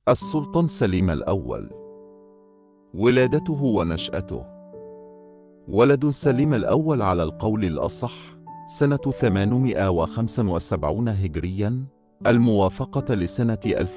السلطان سليم الأول. ولادته ونشأته. ولد سليم الأول على القول الأصح سنة 875 هجرياً، الموافقة لسنة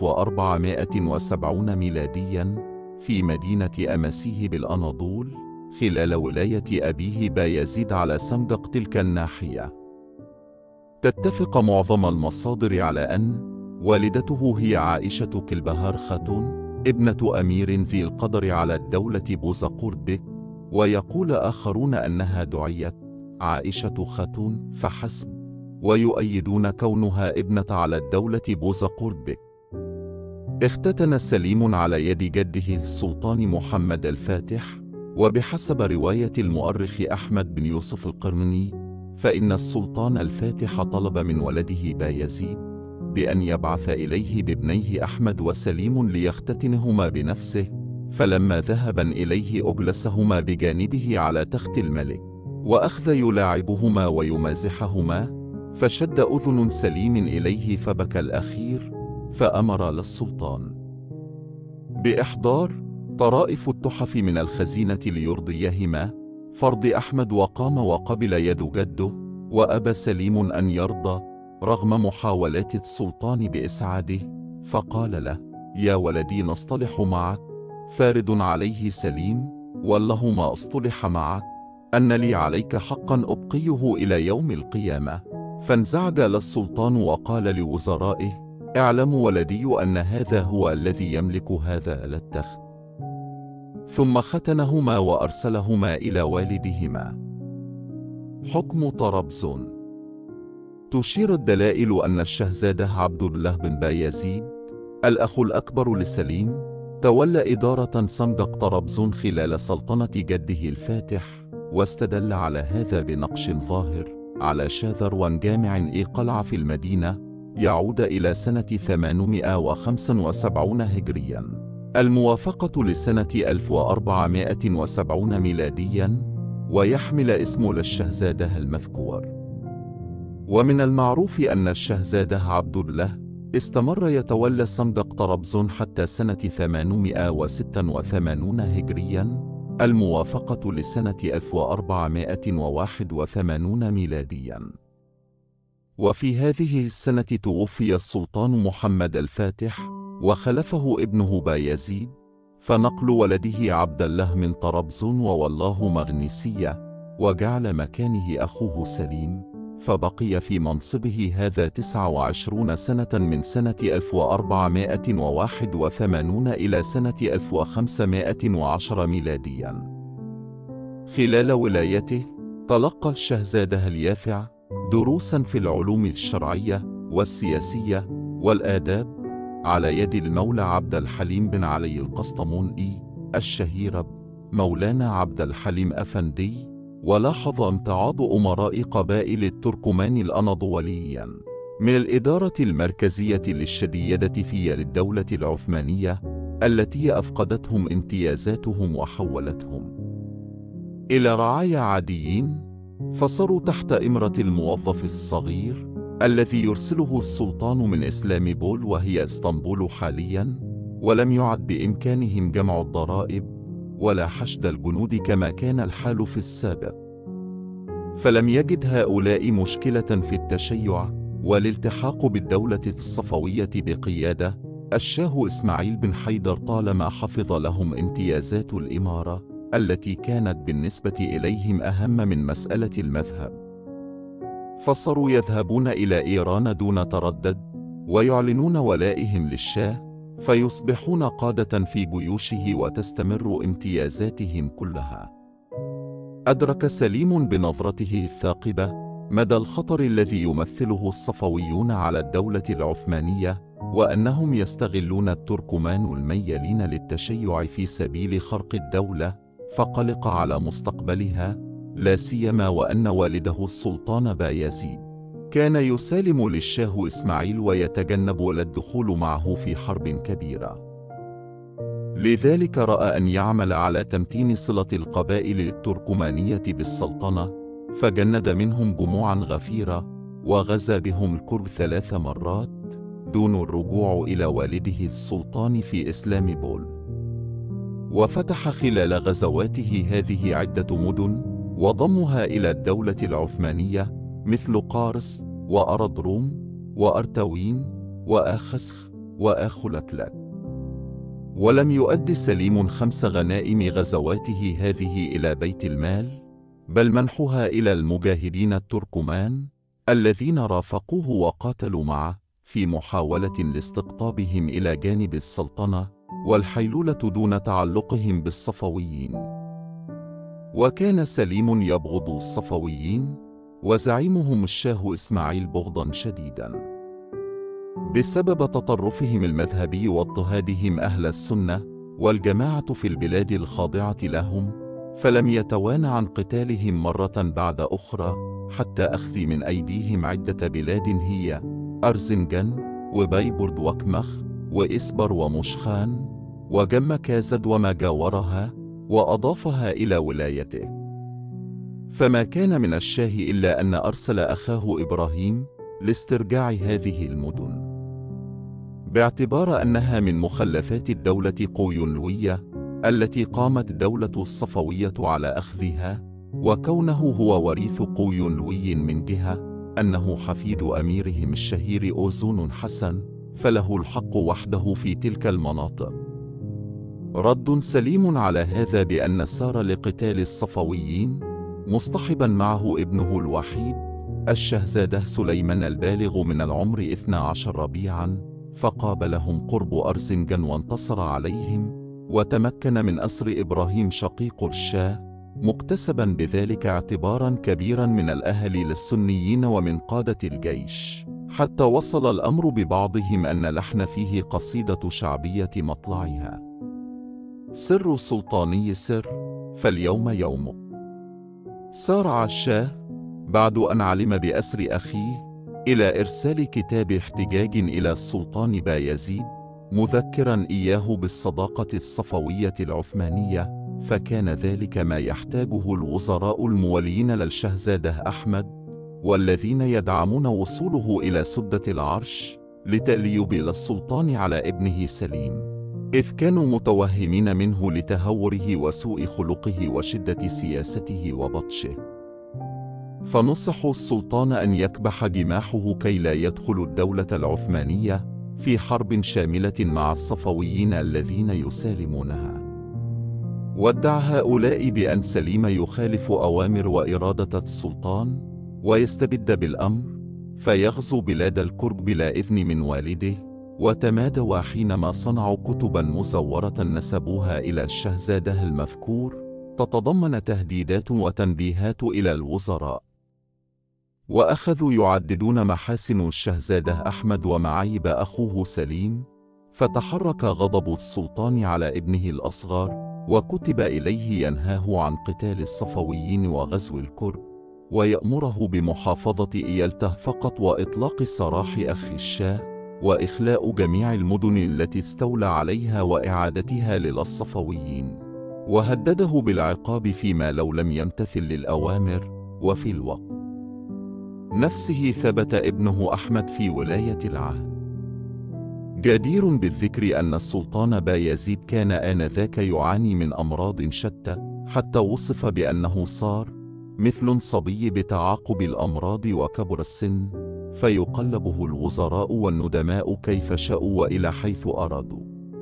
1470 ميلادياً، في مدينة أماسيه بالأناضول، خلال ولاية أبيه بايزيد على سندق تلك الناحية. تتفق معظم المصادر على أن والدته هي عائشة كلبهار خاتون، ابنة أمير ذي القدر على الدولة بوزقورد، ويقول آخرون أنها دعيت عائشة خاتون فحسب، ويؤيدون كونها ابنة على الدولة بوزقورد. اختتن سليم على يد جده السلطان محمد الفاتح، وبحسب رواية المؤرخ أحمد بن يوسف القرني، فإن السلطان الفاتح طلب من ولده بايزيد بأن يبعث إليه بابنيه أحمد وسليم ليختتنهما بنفسه، فلما ذهبا إليه أجلسهما بجانبه على تخت الملك، وأخذ يلاعبهما ويمازحهما، فشد أذن سليم إليه فبكى الأخير، فأمر للسلطان بإحضار طرائف التحف من الخزينة ليرضيهما فرض أحمد، وقام وقبل يد جده، وأبى سليم أن يرضى رغم محاولات السلطان بإسعاده، فقال له: يا ولدي نصطلح معك. فارد عليه سليم: والله ما أصطلح معك، أن لي عليك حقا أبقيه إلى يوم القيامة. فانزعج السلطان وقال لوزرائه: اعلموا ولدي أن هذا هو الذي يملك هذا التخت. ثم ختنهما وأرسلهما إلى والدهما. حكم طرابزون. تشير الدلائل أن الشهزادة عبد الله بن بايزيد، الأخ الأكبر لسليم، تولى إدارة سندق طرابزون خلال سلطنة جده الفاتح، واستدل على هذا بنقش ظاهر على شاذروان جامع قلعة في المدينة يعود إلى سنة 875 هجرياً، الموافقة لسنة 1470 ميلادياً، ويحمل اسم للشهزادة المذكور. ومن المعروف أن الشهزادة عبد الله استمر يتولى سندق طرابزون حتى سنة 886 هجرياً، الموافقة لسنة 1481 ميلادياً. وفي هذه السنة توفي السلطان محمد الفاتح، وخلفه ابنه بايزيد، فنقل ولده عبد الله من طرابزون وولاه مغنيسية، وجعل مكانه أخوه سليم، فبقي في منصبه هذا 29 سنة، من سنة 1481 إلى سنة 1510 ميلادياً. خلال ولايته تلقى الشهزادة اليافع دروساً في العلوم الشرعية والسياسية والآداب على يد المولى عبد الحليم بن علي القسطموني الشهير مولانا عبد الحليم أفندي، ولاحظ امتعاض أمراء قبائل التركمان الأناضوليين من الإدارة المركزية للشديدة في الدولة العثمانية، التي أفقدتهم امتيازاتهم وحولتهم إلى رعايا عاديين، فصاروا تحت إمرة الموظف الصغير الذي يرسله السلطان من إسلام بول وهي اسطنبول حالياً، ولم يعد بإمكانهم جمع الضرائب ولا حشد الجنود كما كان الحال في السابق. فلم يجد هؤلاء مشكلة في التشيع والالتحاق بالدولة الصفوية بقيادة الشاه إسماعيل بن حيدر، طالما حفظ لهم امتيازات الإمارة التي كانت بالنسبة إليهم أهم من مسألة المذهب. فصاروا يذهبون إلى إيران دون تردد، ويعلنون ولائهم للشاه، فيصبحون قادة في جيوشه وتستمر امتيازاتهم كلها. أدرك سليم بنظرته الثاقبة مدى الخطر الذي يمثله الصفويون على الدولة العثمانية، وأنهم يستغلون التركمان الميالين للتشيع في سبيل خرق الدولة، فقلق على مستقبلها، لا سيما وأن والده السلطان بايزيد كان يسالم للشاه إسماعيل ويتجنب الدخول معه في حرب كبيرة. لذلك رأى أن يعمل على تمتين صلة القبائل التركمانية بالسلطنة، فجند منهم جموعا غفيرة، وغزا بهم الكرد 3 مرات، دون الرجوع إلى والده السلطان في إسلام بول. وفتح خلال غزواته هذه عدة مدن وضمها إلى الدولة العثمانية مثل قارس وأرضروم وأرتوين وآخسخ وآخلكلك. ولم يؤد سليم 5 غنائم غزواته هذه إلى بيت المال، بل منحها إلى المجاهدين التركمان الذين رافقوه وقاتلوا معه في محاولة لاستقطابهم إلى جانب السلطنة والحيلولة دون تعلقهم بالصفويين. وكان سليم يبغض الصفويين وزعيمهم الشاه إسماعيل بغضا شديدا بسبب تطرفهم المذهبي واضطهادهم أهل السنة والجماعة في البلاد الخاضعة لهم، فلم يتوانى عن قتالهم مرة بعد أخرى حتى أخذ من أيديهم عدة بلاد هي أرزنجان وبيبرد وكمخ وإسبر ومشخان وجم كازد وما جاورها وأضافها إلى ولايته. فما كان من الشاه إلا أن أرسل أخاه إبراهيم لاسترجاع هذه المدن، باعتبار أنها من مخلفات الدولة قويونلوية التي قامت الدولة الصفوية على أخذها، وكونه هو وريث قويونلوي من جهة أنه حفيد أميرهم الشهير أوزون حسن، فله الحق وحده في تلك المناطق. رد سليم على هذا بأن سار لقتال الصفويين مصطحبا معه ابنه الوحيد الشهزاده سليمان البالغ من العمر 12 ربيعا، فقابلهم قرب أرزنجان وانتصر عليهم، وتمكن من أسر إبراهيم شقيق الشاه، مكتسبا بذلك اعتبارا كبيرا من الأهالي للسنيين ومن قادة الجيش، حتى وصل الأمر ببعضهم أن لحن فيه قصيدة شعبية مطلعها: سر سلطاني سر فاليوم يومه. سارع الشاه بعد أن علم بأسر أخيه إلى إرسال كتاب احتجاج إلى السلطان بايزيد مذكرا إياه بالصداقة الصفوية العثمانية، فكان ذلك ما يحتاجه الوزراء الموالين للشهزاده أحمد والذين يدعمون وصوله إلى سدة العرش لتأليب السلطان على ابنه سليم، إذ كانوا متوهمين منه لتهوره وسوء خلقه وشدة سياسته وبطشه. فنصحوا السلطان أن يكبح جماحه كي لا يدخل الدولة العثمانية في حرب شاملة مع الصفويين الذين يسالمونها. وادعى هؤلاء بأن سليم يخالف أوامر وإرادة السلطان ويستبد بالأمر، فيغزو بلاد الكرد بلا إذن من والده، وتمادوا حينما صنعوا كتبا مزورة نسبوها إلى الشهزاده المذكور تتضمن تهديدات وتنبيهات إلى الوزراء، وأخذوا يعددون محاسن الشهزاده أحمد ومعايب أخوه سليم، فتحرك غضب السلطان على ابنه الأصغر، وكتب إليه ينهاه عن قتال الصفويين وغزو الكرد، ويأمره بمحافظة إيلته فقط وإطلاق سراح أخي الشاه وإخلاء جميع المدن التي استولى عليها وإعادتها للصفويين، وهدده بالعقاب فيما لو لم يمتثل للأوامر. وفي الوقت نفسه ثبت ابنه أحمد في ولاية العهد. جدير بالذكر أن السلطان بايزيد كان آنذاك يعاني من أمراض شتى، حتى وصف بأنه صار مثل صبي بتعاقب الأمراض وكبر السن، فيقلبه الوزراء والندماء كيف شاءوا وإلى حيث أرادوا.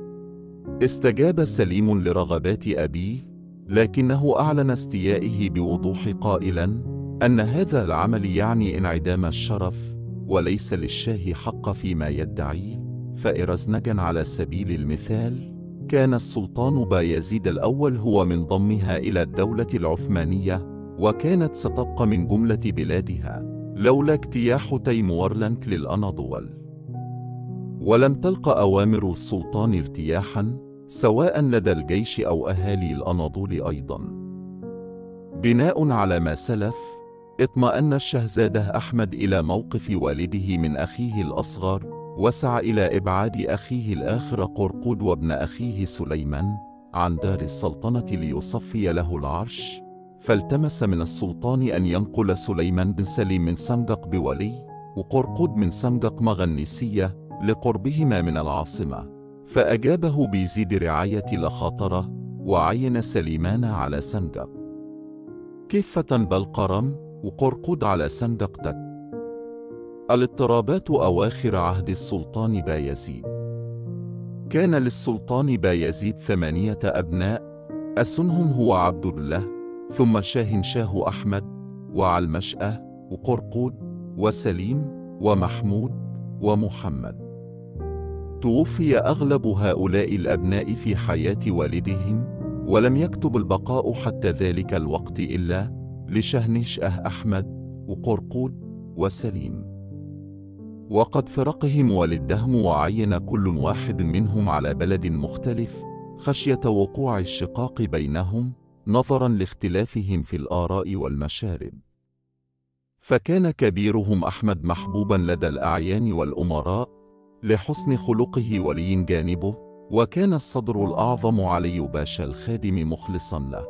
استجاب سليم لرغبات أبيه، لكنه أعلن استيائه بوضوح قائلا أن هذا العمل يعني انعدام الشرف، وليس للشاه حق فيما يدعيه. فإرزنجان على سبيل المثال كان السلطان بايزيد الأول هو من ضمها إلى الدولة العثمانية، وكانت ستبقى من جملة بلادها لولا اجتياح تيمورلنك للأناضول. ولم تلق أوامر السلطان ارتياحا سواء لدى الجيش أو أهالي الأناضول أيضا. بناء على ما سلف، اطمأن الشهزاده أحمد إلى موقف والده من أخيه الأصغر، وسعى إلى إبعاد أخيه الآخر قرقود وابن أخيه سليمان عن دار السلطنة ليصفي له العرش، فالتمس من السلطان أن ينقل سليمان بن سليم من سمدق بولي وقرقود من سمدق مغنيسية لقربهما من العاصمة، فأجابه بيزيد رعاية لخاطرة، وعين سليمان على سندق كفة بلقرم، وقرقود على سندق تك. الاضطرابات أواخر عهد السلطان بايزيد. كان للسلطان بايزيد 8 أبناء، أسنهم هو عبد الله، ثم شاهنشاه أحمد، وعلمشأة، وقرقود، وسليم، ومحمود، ومحمد. توفي أغلب هؤلاء الأبناء في حياة والدهم، ولم يكتب البقاء حتى ذلك الوقت إلا لشاهنشاه أحمد، وقرقود، وسليم. وقد فرقهم والدهم، وعين كل واحد منهم على بلد مختلف خشية وقوع الشقاق بينهم نظرا لاختلافهم في الآراء والمشارب. فكان كبيرهم أحمد محبوبا لدى الأعيان والأمراء لحسن خلقه ولين جانبه، وكان الصدر الأعظم علي باشا الخادم مخلصا له.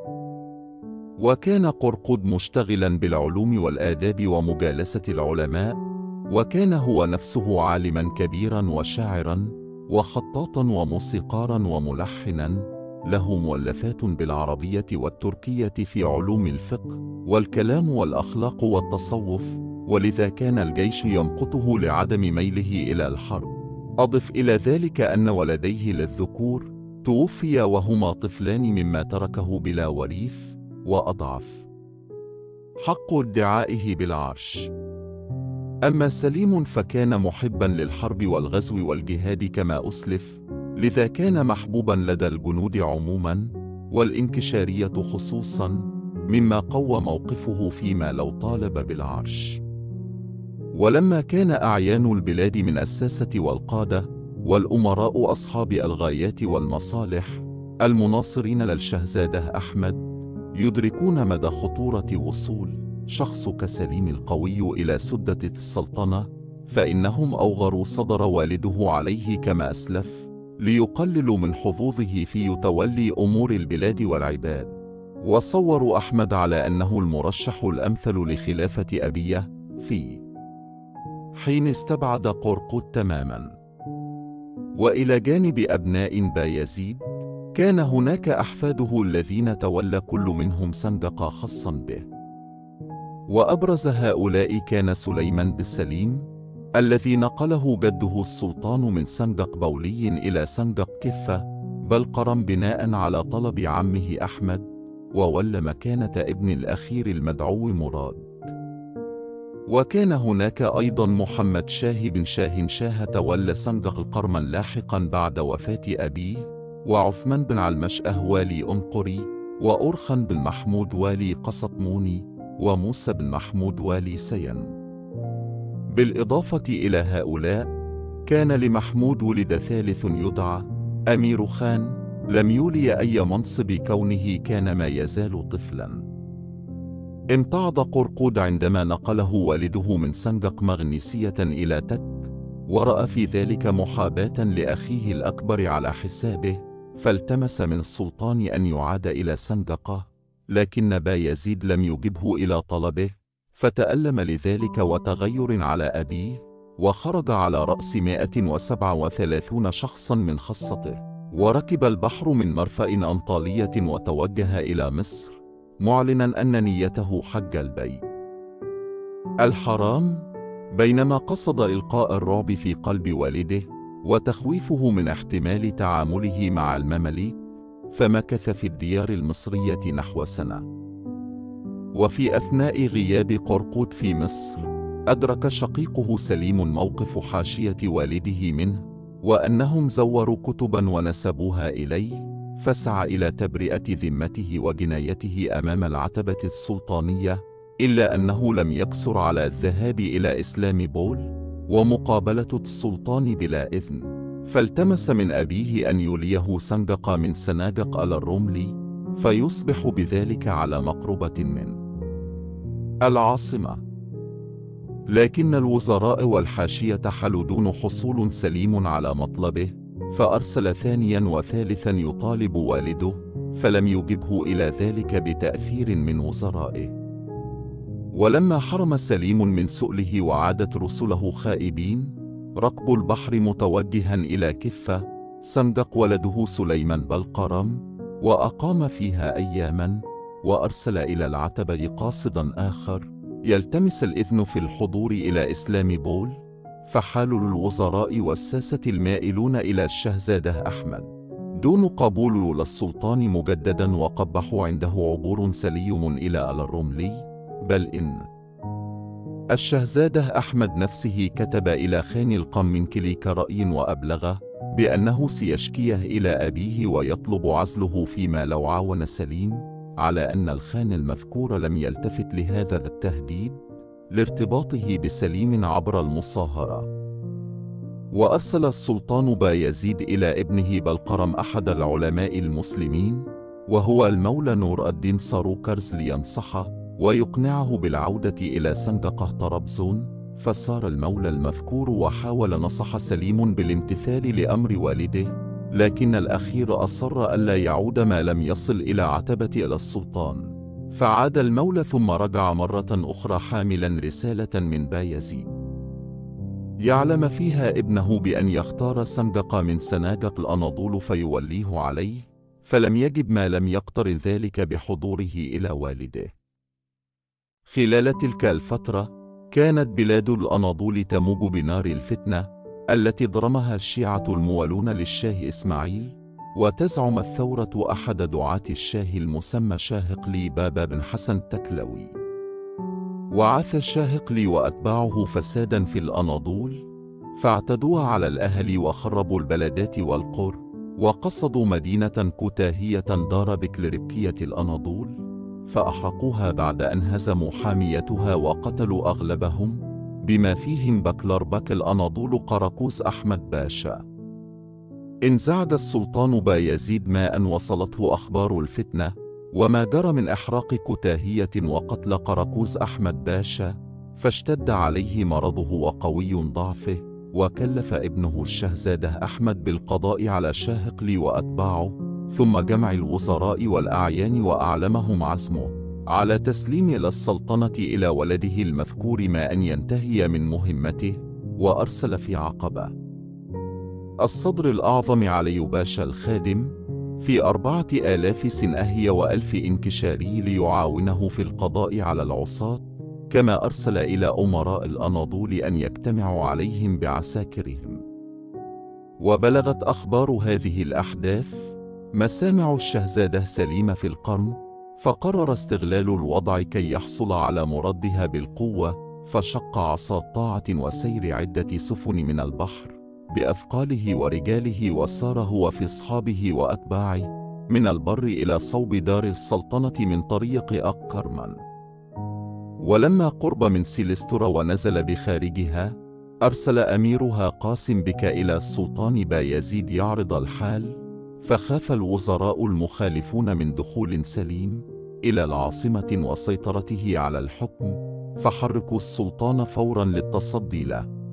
وكان قرقود مشتغلا بالعلوم والآداب ومجالسة العلماء، وكان هو نفسه عالما كبيرا وشاعرا وخطاطا وموسيقارا وملحنا، له مؤلفات بالعربية والتركية في علوم الفقه والكلام والأخلاق والتصوف، ولذا كان الجيش يمقته لعدم ميله إلى الحرب. أضف إلى ذلك أن ولديه للذكور توفيا وهما طفلان مما تركه بلا وريث، وأضعف حق ادعائه بالعرش. أما سليم فكان محبا للحرب والغزو والجهاد كما أسلف، لذا كان محبوبا لدى الجنود عموما والإنكشارية خصوصا، مما قوى موقفه فيما لو طالب بالعرش. ولما كان أعيان البلاد من الساسة والقادة والأمراء أصحاب الغايات والمصالح المناصرين للشهزاده أحمد يدركون مدى خطورة وصول شخص كسليم القوي إلى سدة السلطنة، فإنهم أوغروا صدر والده عليه كما أسلف، ليقللوا من حظوظه في تولي أمور البلاد والعباد، وصوروا أحمد على أنه المرشح الأمثل لخلافة أبيه في حين استبعد قرقود تماما. وإلى جانب أبناء بايزيد كان هناك أحفاده الذين تولى كل منهم سندق خاصا به، وأبرز هؤلاء كان سليمان بن سليم الذي نقله جده السلطان من سندق بولي إلى سندق كفة بلقرم بناء على طلب عمه أحمد، وولى مكانة ابن الأخير المدعو مراد. وكان هناك أيضا محمد شاه بن شاهنشاه تولى سندق القرما لاحقا بعد وفاة أبيه، وعثمان بن علمشأه والي أنقري، وأرخن بن محمود والي قسطموني، وموسى بن محمود والي سين. بالإضافة إلى هؤلاء كان لمحمود ولد ثالث يدعى أمير خان، لم يولي أي منصب كونه كان ما يزال طفلا. امتعض قرقود عندما نقله والده من سندق مغنيسية إلى تك، ورأى في ذلك محاباة لأخيه الأكبر على حسابه، فالتمس من السلطان أن يعاد إلى سندقه، لكن بايزيد لم يجبه إلى طلبه، فتألم لذلك وتغير على أبيه، وخرج على رأس 137 شخصا من خصته، وركب البحر من مرفأ أنطالية وتوجه إلى مصر، معلنا أن نيته حج البيت الحرام، بينما قصد إلقاء الرعب في قلب والده وتخويفه من احتمال تعامله مع المماليك، فمكث في الديار المصرية نحو سنة. وفي أثناء غياب قرقود في مصر أدرك شقيقه سليم موقف حاشية والده منه، وأنهم زوروا كتبا ونسبوها إليه، فسعى إلى تبرئة ذمته وجنايته أمام العتبة السلطانية، إلا أنه لم يقصر على الذهاب إلى إسلام بول ومقابلة السلطان بلا إذن، فالتمس من أبيه أن يوليه سندق من سنادق آل الرملي، فيصبح بذلك على مقربة من العاصمة. لكن الوزراء والحاشية حلوا دون حصول سليم على مطلبه، فأرسل ثانيا وثالثا يطالب والده، فلم يجبه إلى ذلك بتأثير من وزرائه. ولما حرم سليم من سؤله وعادت رسله خائبين، ركب البحر متوجها إلى كفة سندق ولده سليمان بلقرم، وأقام فيها أياما، وأرسل إلى العتبة قاصدا آخر يلتمس الإذن في الحضور إلى إسلام بول، فحال الوزراء والساسة المائلون إلى الشهزادة أحمد دون قبول للسلطان مجددا، وقبحوا عنده عبور سليم إلى الرملي، بل إن الشهزادة أحمد نفسه كتب إلى خان القم كليك رأي وأبلغه بأنه سيشكيه إلى أبيه ويطلب عزله، فيما لو عاون سليم على أن الخان المذكور لم يلتفت لهذا التهديد لارتباطه بسليم عبر المصاهرة. وأرسل السلطان بايزيد إلى ابنه بلقرم أحد العلماء المسلمين وهو المولى نور الدين ساروكرز لينصحه ويقنعه بالعودة إلى سندقة طرابزون، فسار المولى المذكور وحاول نصح سليم بالامتثال لأمر والده، لكن الأخير أصر ألا يعود ما لم يصل إلى عتبة إلى السلطان، فعاد المولى ثم رجع مرة أخرى حاملا رسالة من بايزيد يعلم فيها ابنه بأن يختار سندق من سنادق الأناضول فيوليه عليه، فلم يجب ما لم يقترن ذلك بحضوره إلى والده. خلال تلك الفترة كانت بلاد الأناضول تموج بنار الفتنة التي ضرمها الشيعة الموالون للشاه إسماعيل، وتزعم الثورة أحد دعاة الشاه المسمى شاهقلي بابا بن حسن التكلوي. وعاث شاهقلي وأتباعه فسادا في الأناضول، فاعتدوا على الأهل وخربوا البلدات والقرى، وقصدوا مدينة كتاهية دار بكلربكية الأناضول، فأحرقوها بعد أن هزموا حاميتها وقتلوا أغلبهم، بما فيهم بكلربك الأناضول قراقوز أحمد باشا. انزعج السلطان بايزيد ما أن وصلته أخبار الفتنة وما جرى من إحراق كتاهية وقتل قراقوز أحمد باشا، فاشتد عليه مرضه وقوي ضعفه، وكلف ابنه الشهزادة أحمد بالقضاء على شاهقلي وأتباعه، ثم جمع الوزراء والأعيان، وأعلمهم عزمه على تسليم السلطنة إلى ولده المذكور ما أن ينتهي من مهمته، وأرسل في عقبة الصدر الأعظم علي باشا الخادم في 4000 سنأهي و1000 إنكشاري ليعاونه في القضاء على العصاة، كما أرسل إلى أمراء الأناضول أن يجتمعوا عليهم بعساكرهم. وبلغت أخبار هذه الأحداث مسامع الشهزادة سليمة في القرم، فقرر استغلال الوضع كي يحصل على مردها بالقوة، فشق عصا طاعة وسير عدة سفن من البحر بأثقاله ورجاله، وسار هو في أصحابه وأتباعه من البر إلى صوب دار السلطنة من طريق أكرمان. ولما قرب من سيلسترا ونزل بخارجها، أرسل أميرها قاسم بك إلى السلطان بايزيد يعرض الحال، فخاف الوزراء المخالفون من دخول سليم إلى العاصمة وسيطرته على الحكم، فحركوا السلطان فورا للتصدي له.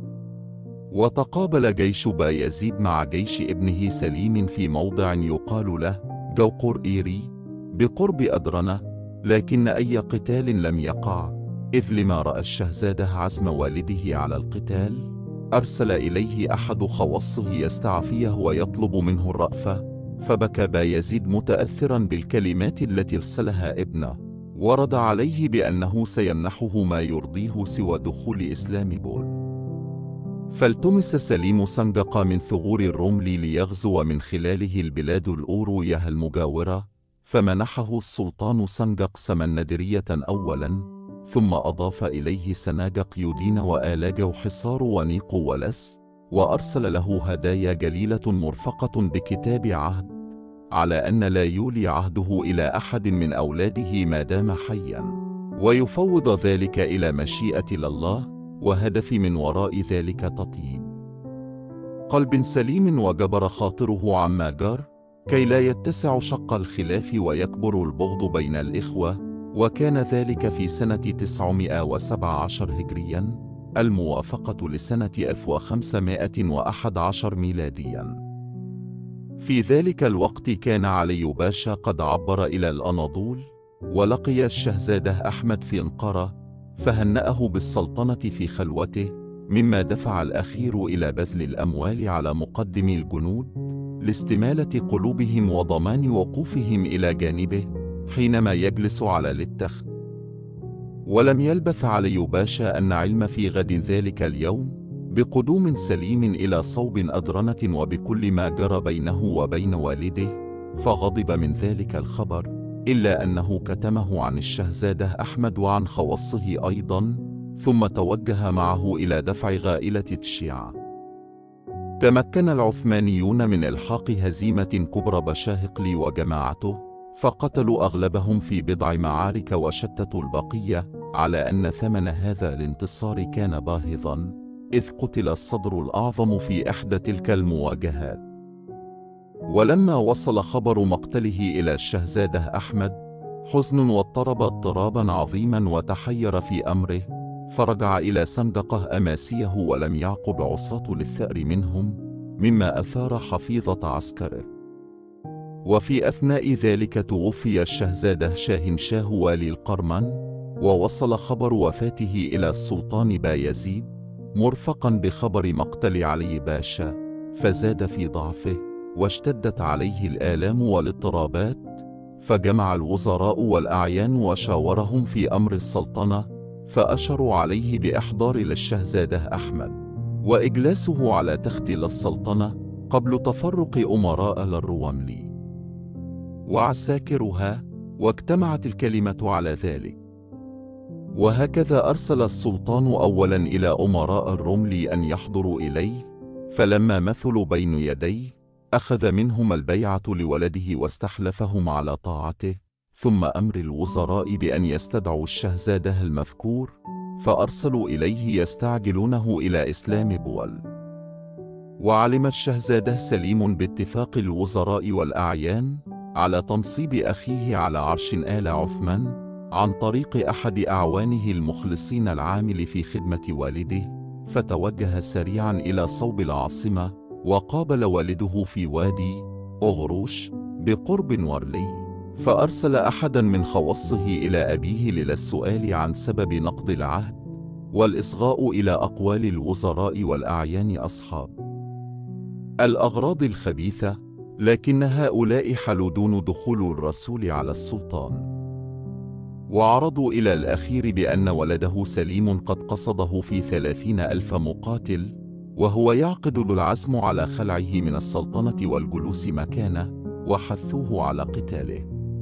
وتقابل جيش بايزيد مع جيش ابنه سليم في موضع يقال له جوقر إيري بقرب أدرنة، لكن أي قتال لم يقع، إذ لما رأى الشهزادة عزم والده على القتال أرسل إليه أحد خواصه يستعفيه ويطلب منه الرأفة، فبكى بايزيد متأثرا بالكلمات التي ارسلها ابنه، ورد عليه بأنه سيمنحه ما يرضيه سوى دخول إسلام بول. فالتمس سليم سندق من ثغور الرمل ليغزو من خلاله البلاد الأوروية المجاورة، فمنحه السلطان سندق سمندرية أولا، ثم أضاف إليه سنادق يودين وآلاج وحصار ونيق ولس، وأرسل له هدايا جليلة مرفقة بكتاب عهد على أن لا يولي عهده إلى أحد من أولاده ما دام حيا، ويفوض ذلك إلى مشيئة الله، وهدف من وراء ذلك تطيب قلب سليم وجبر خاطره عما جار، كي لا يتسع شق الخلاف ويكبر البغض بين الإخوة. وكان ذلك في سنة 917 هجريا الموافقة لسنة 1511 ميلاديا. في ذلك الوقت كان علي باشا قد عبر إلى الأناضول، ولقي الشهزادة أحمد في أنقرة، فهنأه بالسلطنة في خلوته، مما دفع الأخير إلى بذل الأموال على مقدم الجنود لاستمالة قلوبهم وضمان وقوفهم إلى جانبه حينما يجلس على التخت. ولم يلبث علي باشا أن علم في غد ذلك اليوم بقدوم سليم إلى صوب أدرنة وبكل ما جرى بينه وبين والده، فغضب من ذلك الخبر، إلا أنه كتمه عن الشهزادة أحمد وعن خواصه أيضا، ثم توجه معه إلى دفع غائلة الشيعة. تمكن العثمانيون من إلحاق هزيمة كبرى بشاهقلي وجماعته، فقتلوا أغلبهم في بضع معارك وشتتوا البقية، على أن ثمن هذا الانتصار كان باهظا، إذ قتل الصدر الأعظم في إحدى تلك المواجهات. ولما وصل خبر مقتله إلى الشهزادة أحمد، حزن واضطرب اضطرابا عظيما وتحير في أمره، فرجع إلى سندقه أماسيه ولم يعقب عصاة للثأر منهم، مما أثار حفيظة عسكره. وفي أثناء ذلك توفي الشهزادة شاهنشاه والي القرمان، ووصل خبر وفاته إلى السلطان بايزيد مرفقا بخبر مقتل علي باشا، فزاد في ضعفه واشتدت عليه الآلام والاضطرابات، فجمع الوزراء والأعيان وشاورهم في أمر السلطنة، فأشروا عليه بإحضار للشهزادة أحمد وإجلاسه على تخت السلطنة قبل تفرق أمراء للروملي وعساكرها، واجتمعت الكلمة على ذلك. وهكذا أرسل السلطان أولا إلى أمراء الرمل أن يحضروا إليه، فلما مثلوا بين يديه أخذ منهم البيعة لولده واستحلفهم على طاعته، ثم أمر الوزراء بأن يستدعوا الشهزادة المذكور، فأرسلوا إليه يستعجلونه إلى إسلام بول. وعلم الشهزادة سليم باتفاق الوزراء والأعيان على تنصيب أخيه على عرش آل عثمان عن طريق أحد أعوانه المخلصين العامل في خدمة والده، فتوجه سريعا إلى صوب العاصمة، وقابل والده في وادي أغروش بقرب ورلي، فأرسل أحدا من خواصه إلى أبيه للسؤال عن سبب نقض العهد والإصغاء إلى أقوال الوزراء والأعيان أصحاب الأغراض الخبيثة، لكن هؤلاء حلوا دون دخول الرسول على السلطان. وعرضوا إلى الأخير بأن ولده سليم قد قصده في 30,000 مقاتل، وهو يعقد العزم على خلعه من السلطنة والجلوس مكانه، وحثوه على قتاله.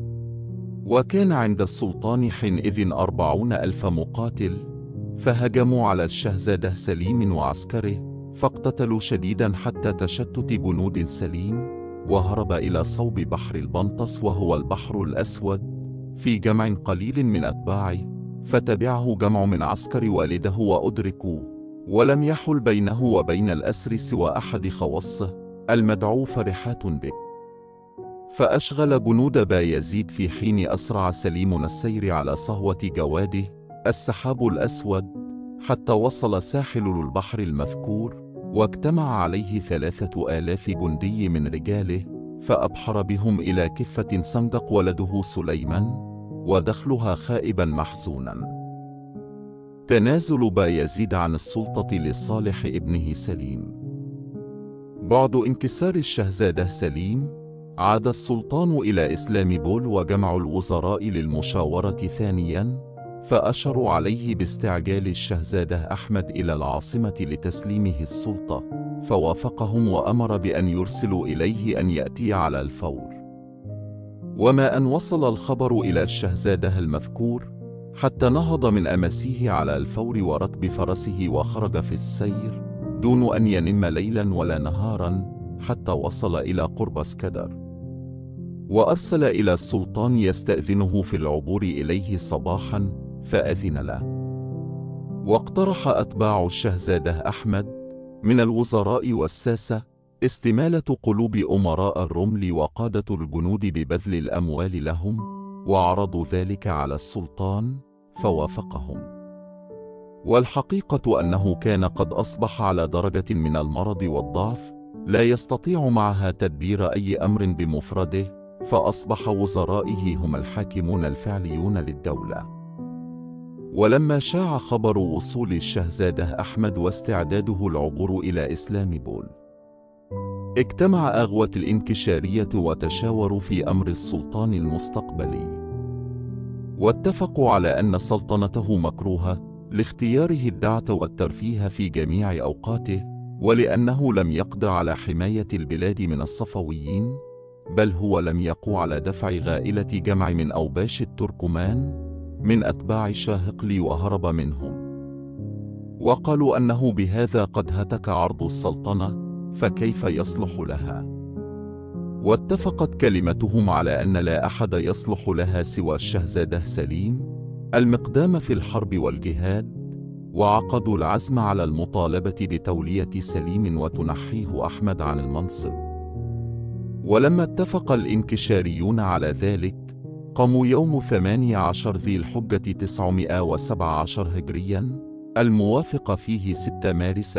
وكان عند السلطان حينئذ 40,000 مقاتل، فهجموا على الشهزادة سليم وعسكره، فاقتتلوا شديدا حتى تشتت جنود سليم، وهرب إلى صوب بحر البنطس وهو البحر الأسود في جمع قليل من أتباعه، فتبعه جمع من عسكر والده وأدركوا، ولم يحل بينه وبين الأسر سوى أحد خواصه المدعو فرحات به. فأشغل جنود بايزيد في حين أسرع سليم السير على صهوة جواده السحاب الأسود، حتى وصل ساحل البحر المذكور، واجتمع عليه 3,000 جندي من رجاله، فأبحر بهم إلى كفة سندق ولده سليمان، ودخلها خائبا محزونا. تنازل بايزيد عن السلطة لصالح ابنه سليم. بعد انكسار الشهزادة سليم، عاد السلطان إلى إسلام بول وجمع الوزراء للمشاورة ثانيا، فأشروا عليه باستعجال الشهزادة أحمد إلى العاصمة لتسليمه السلطة، فوافقهم وأمر بأن يرسلوا إليه أن يأتي على الفور. وما أن وصل الخبر إلى الشهزادة المذكور حتى نهض من أماسيه على الفور وركب فرسه وخرج في السير دون أن ينم ليلا ولا نهارا، حتى وصل إلى قرب اسكندر، وأرسل إلى السلطان يستأذنه في العبور إليه صباحا، فأذن له. واقترح أتباع الشهزادة أحمد من الوزراء والساسة استمالة قلوب أمراء الرمل وقادة الجنود ببذل الأموال لهم، وعرضوا ذلك على السلطان فوافقهم. والحقيقة أنه كان قد أصبح على درجة من المرض والضعف لا يستطيع معها تدبير أي أمر بمفرده، فأصبح وزرائه هم الحاكمون الفعليون للدولة. ولما شاع خبر وصول الشهزادة أحمد واستعداده العبور إلى إسلامبول، اجتمع أغوة الإنكشارية وتشاوروا في أمر السلطان المستقبلي، واتفقوا على أن سلطنته مكروهة لاختياره الدعة والترفيه في جميع أوقاته، ولأنه لم يقدر على حماية البلاد من الصفويين، بل هو لم يقو على دفع غائلة جمع من أوباش التركمان من أتباع شاهقلي وهرب منهم، وقالوا أنه بهذا قد هتك عرض السلطنة، فكيف يصلح لها؟ واتفقت كلمتهم على أن لا أحد يصلح لها سوى الشهزادة سليم المقدام في الحرب والجهاد، وعقدوا العزم على المطالبة بتولية سليم وتنحيه أحمد عن المنصب. ولما اتفق الإنكشاريون على ذلك، قاموا يوم 18 ذي الحجة 917 هجرياً، الموافق فيه 6 مارس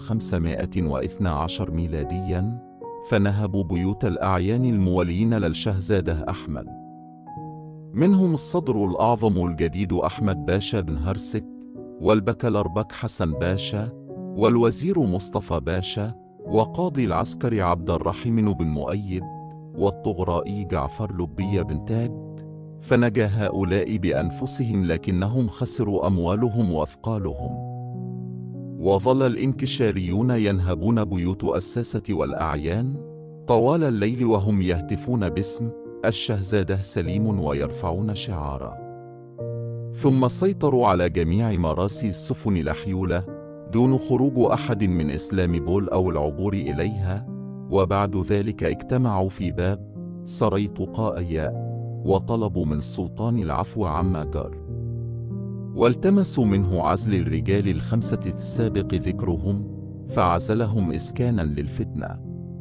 1512 ميلادياً، فنهبوا بيوت الأعيان المولين للشهزادة أحمد، منهم الصدر الأعظم الجديد أحمد باشا بن هرسك، والبكلربك حسن باشا، والوزير مصطفى باشا، وقاضي العسكر عبد الرحيم بن مؤيد، والطغرائي جعفر لبي بن تاج. فنجا هؤلاء بأنفسهم، لكنهم خسروا أموالهم وأثقالهم. وظل الإنكشاريون ينهبون بيوت الساسة والأعيان طوال الليل وهم يهتفون باسم الشهزادة سليم ويرفعون شعارا، ثم سيطروا على جميع مراسي السفن الحيولة دون خروج أحد من إسلامبول أو العبور إليها. وبعد ذلك اجتمعوا في باب سري طقاء وطلبوا من السلطان العفو عما جار، والتمسوا منه عزل الرجال الخمسة السابق ذكرهم، فعزلهم إسكانا للفتنة.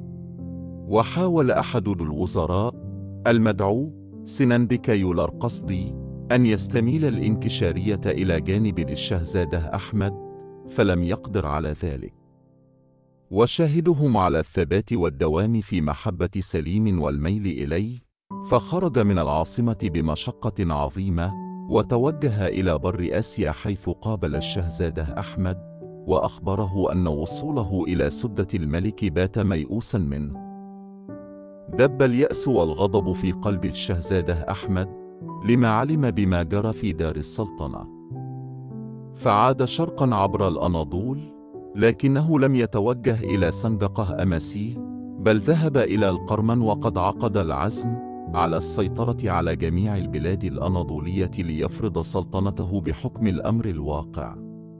وحاول أحد الوزراء المدعو سنندك يولرقصدي أن يستميل الإنكشارية إلى جانب الشهزادة أحمد، فلم يقدر على ذلك، وشاهدهم على الثبات والدوام في محبة سليم والميل إليه، فخرج من العاصمة بمشقة عظيمة وتوجه إلى بر آسيا، حيث قابل الشهزادة أحمد وأخبره أن وصوله إلى سدة الملك بات ميؤوسا منه. دب اليأس والغضب في قلب الشهزادة أحمد لما علم بما جرى في دار السلطنة، فعاد شرقا عبر الأناضول، لكنه لم يتوجه إلى سندقة أماسيه، بل ذهب إلى القرمن، وقد عقد العزم على السيطرة على جميع البلاد الأناضولية ليفرض سلطنته بحكم الأمر الواقع.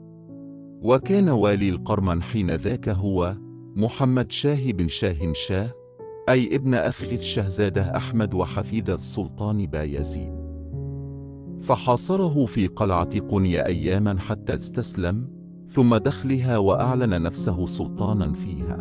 وكان والي القرمن حينذاك هو محمد شاه بن شاهنشاه، أي ابن أخي الشهزادة أحمد وحفيد السلطان بايزيد، فحاصره في قلعة قنيا أياما حتى استسلم، ثم دخلها وأعلن نفسه سلطانا فيها.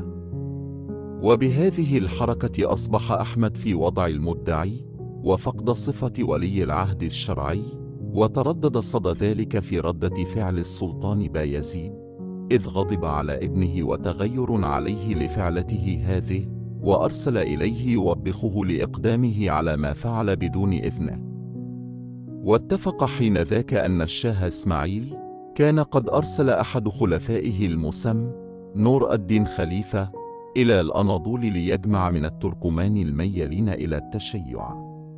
وبهذه الحركة أصبح أحمد في وضع المدعي وفقد صفة ولي العهد الشرعي، وتردد صدى ذلك في ردة فعل السلطان بايزيد، إذ غضب على ابنه وتغير عليه لفعلته هذه، وأرسل إليه يوبخه لإقدامه على ما فعل بدون إذنه. واتفق حينذاك أن الشاه إسماعيل كان قد أرسل أحد خلفائه المسمى نور الدين خليفة إلى الأناضول ليجمع من التركمان الميالين إلى التشيع،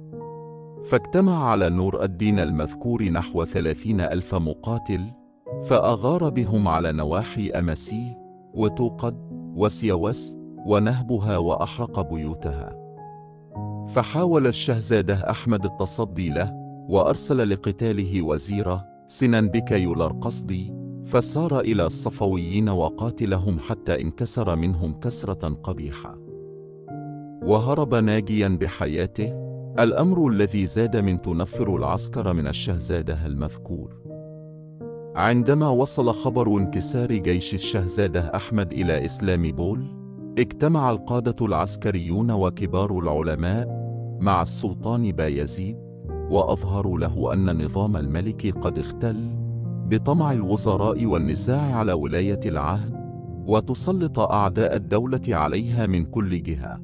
فاجتمع على نور الدين المذكور نحو 30,000 مقاتل، فأغار بهم على نواحي أماسيه وتوقد وسيوس ونهبها وأحرق بيوتها. فحاول الشهزادة أحمد التصدي له، وأرسل لقتاله وزيره سنندك يولرقصدي، فسار إلى الصفويين وقاتلهم حتى انكسر منهم كسرة قبيحة، وهرب ناجيا بحياته، الأمر الذي زاد من تنفر العسكر من الشهزادة المذكور. عندما وصل خبر انكسار جيش الشهزادة أحمد إلى إسلامبول، اجتمع القادة العسكريون وكبار العلماء مع السلطان بايزيد، وأظهروا له أن نظام الملك قد اختل بطمع الوزراء والنزاع على ولاية العهد، وتسلط أعداء الدولة عليها من كل جهة.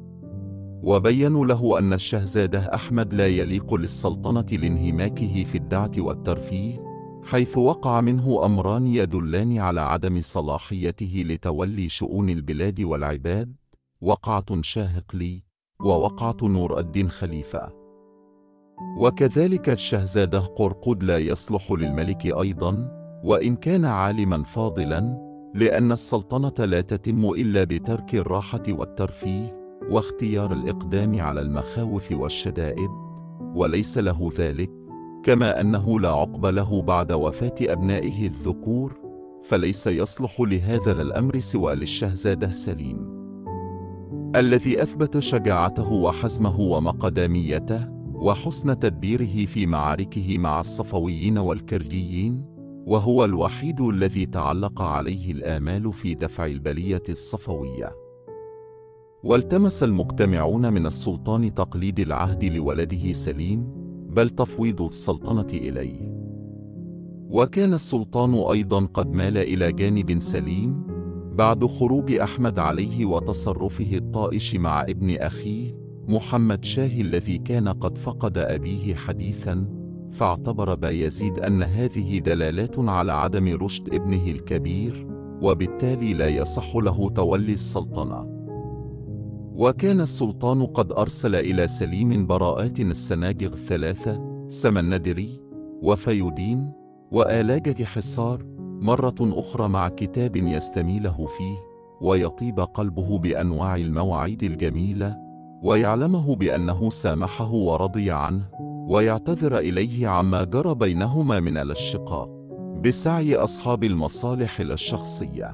وبينوا له أن الشهزادة أحمد لا يليق للسلطنة لانهماكه في الدعة والترفيه، حيث وقع منه أمران يدلان على عدم صلاحيته لتولي شؤون البلاد والعباد: وقعة شاهقلي ووقعة نور الدين خليفة. وكذلك الشهزادة قرقود لا يصلح للملك أيضا، وإن كان عالما فاضلا، لأن السلطنة لا تتم إلا بترك الراحة والترفيه واختيار الإقدام على المخاوف والشدائد، وليس له ذلك، كما أنه لا عقب له بعد وفاة أبنائه الذكور، فليس يصلح لهذا الأمر سوى للشهزادة سليم، الذي أثبت شجاعته وحزمه ومقداميته وحسن تدبيره في معاركه مع الصفويين والكرديين، وهو الوحيد الذي تعلق عليه الآمال في دفع البلية الصفوية. والتمس المجتمعون من السلطان تقليد العهد لولده سليم، بل تفويض السلطنة إليه. وكان السلطان أيضا قد مال إلى جانب سليم بعد خروج أحمد عليه وتصرفه الطائش مع ابن أخيه محمد شاه الذي كان قد فقد أبيه حديثا، فاعتبر بايزيد أن هذه دلالات على عدم رشد ابنه الكبير، وبالتالي لا يصح له تولي السلطنة. وكان السلطان قد أرسل إلى سليم براءات السناجغ الثلاثة سمندري وفيودين وآلاجة حصار مرة أخرى مع كتاب يستميله فيه ويطيب قلبه بأنواع المواعيد الجميلة، ويعلمه بأنه سامحه ورضي عنه، ويعتذر إليه عما جرى بينهما من الاشتقاق بسعي أصحاب المصالح الشخصية.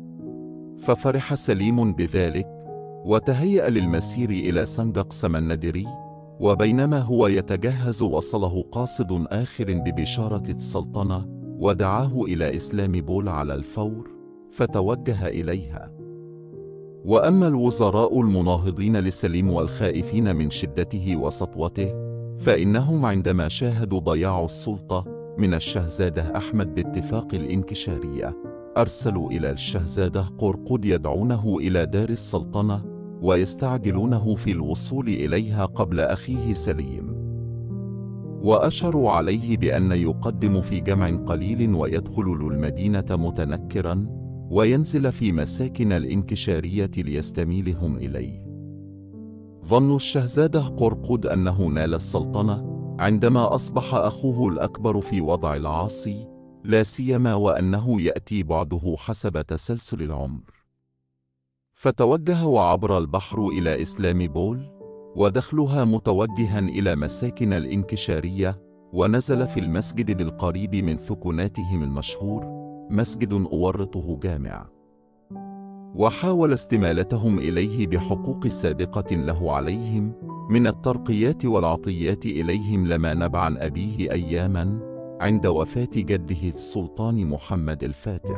ففرح سليم بذلك، وتهيأ للمسير إلى سنجق سمندري، وبينما هو يتجهز وصله قاصد آخر ببشارة السلطنة، ودعاه إلى إسلام بول على الفور، فتوجه إليها. وأما الوزراء المناهضين لسليم والخائفين من شدته وسطوته، فإنهم عندما شاهدوا ضياع السلطة من الشهزادة أحمد باتفاق الإنكشارية، أرسلوا إلى الشهزادة قرقود يدعونه إلى دار السلطنة ويستعجلونه في الوصول إليها قبل أخيه سليم، وأشروا عليه بأن يقدم في جمع قليل ويدخل المدينة متنكرا، وينزل في مساكن الإنكشارية ليستميلهم إليه. ظن الشهزادة قرقود أنه نال السلطنة عندما أصبح أخوه الأكبر في وضع العاصي، لا سيما وأنه يأتي بعده حسب تسلسل العمر. فتوجه وعبر البحر إلى إسلام بول، ودخلها متوجها إلى مساكن الإنكشارية، ونزل في المسجد القريب من ثكناتهم المشهور، مسجد أورطه جامع، وحاول استمالتهم إليه بحقوق سابقة له عليهم من الترقيات والعطيات إليهم لما نبع عن أبيه أياما عند وفاة جده السلطان محمد الفاتح.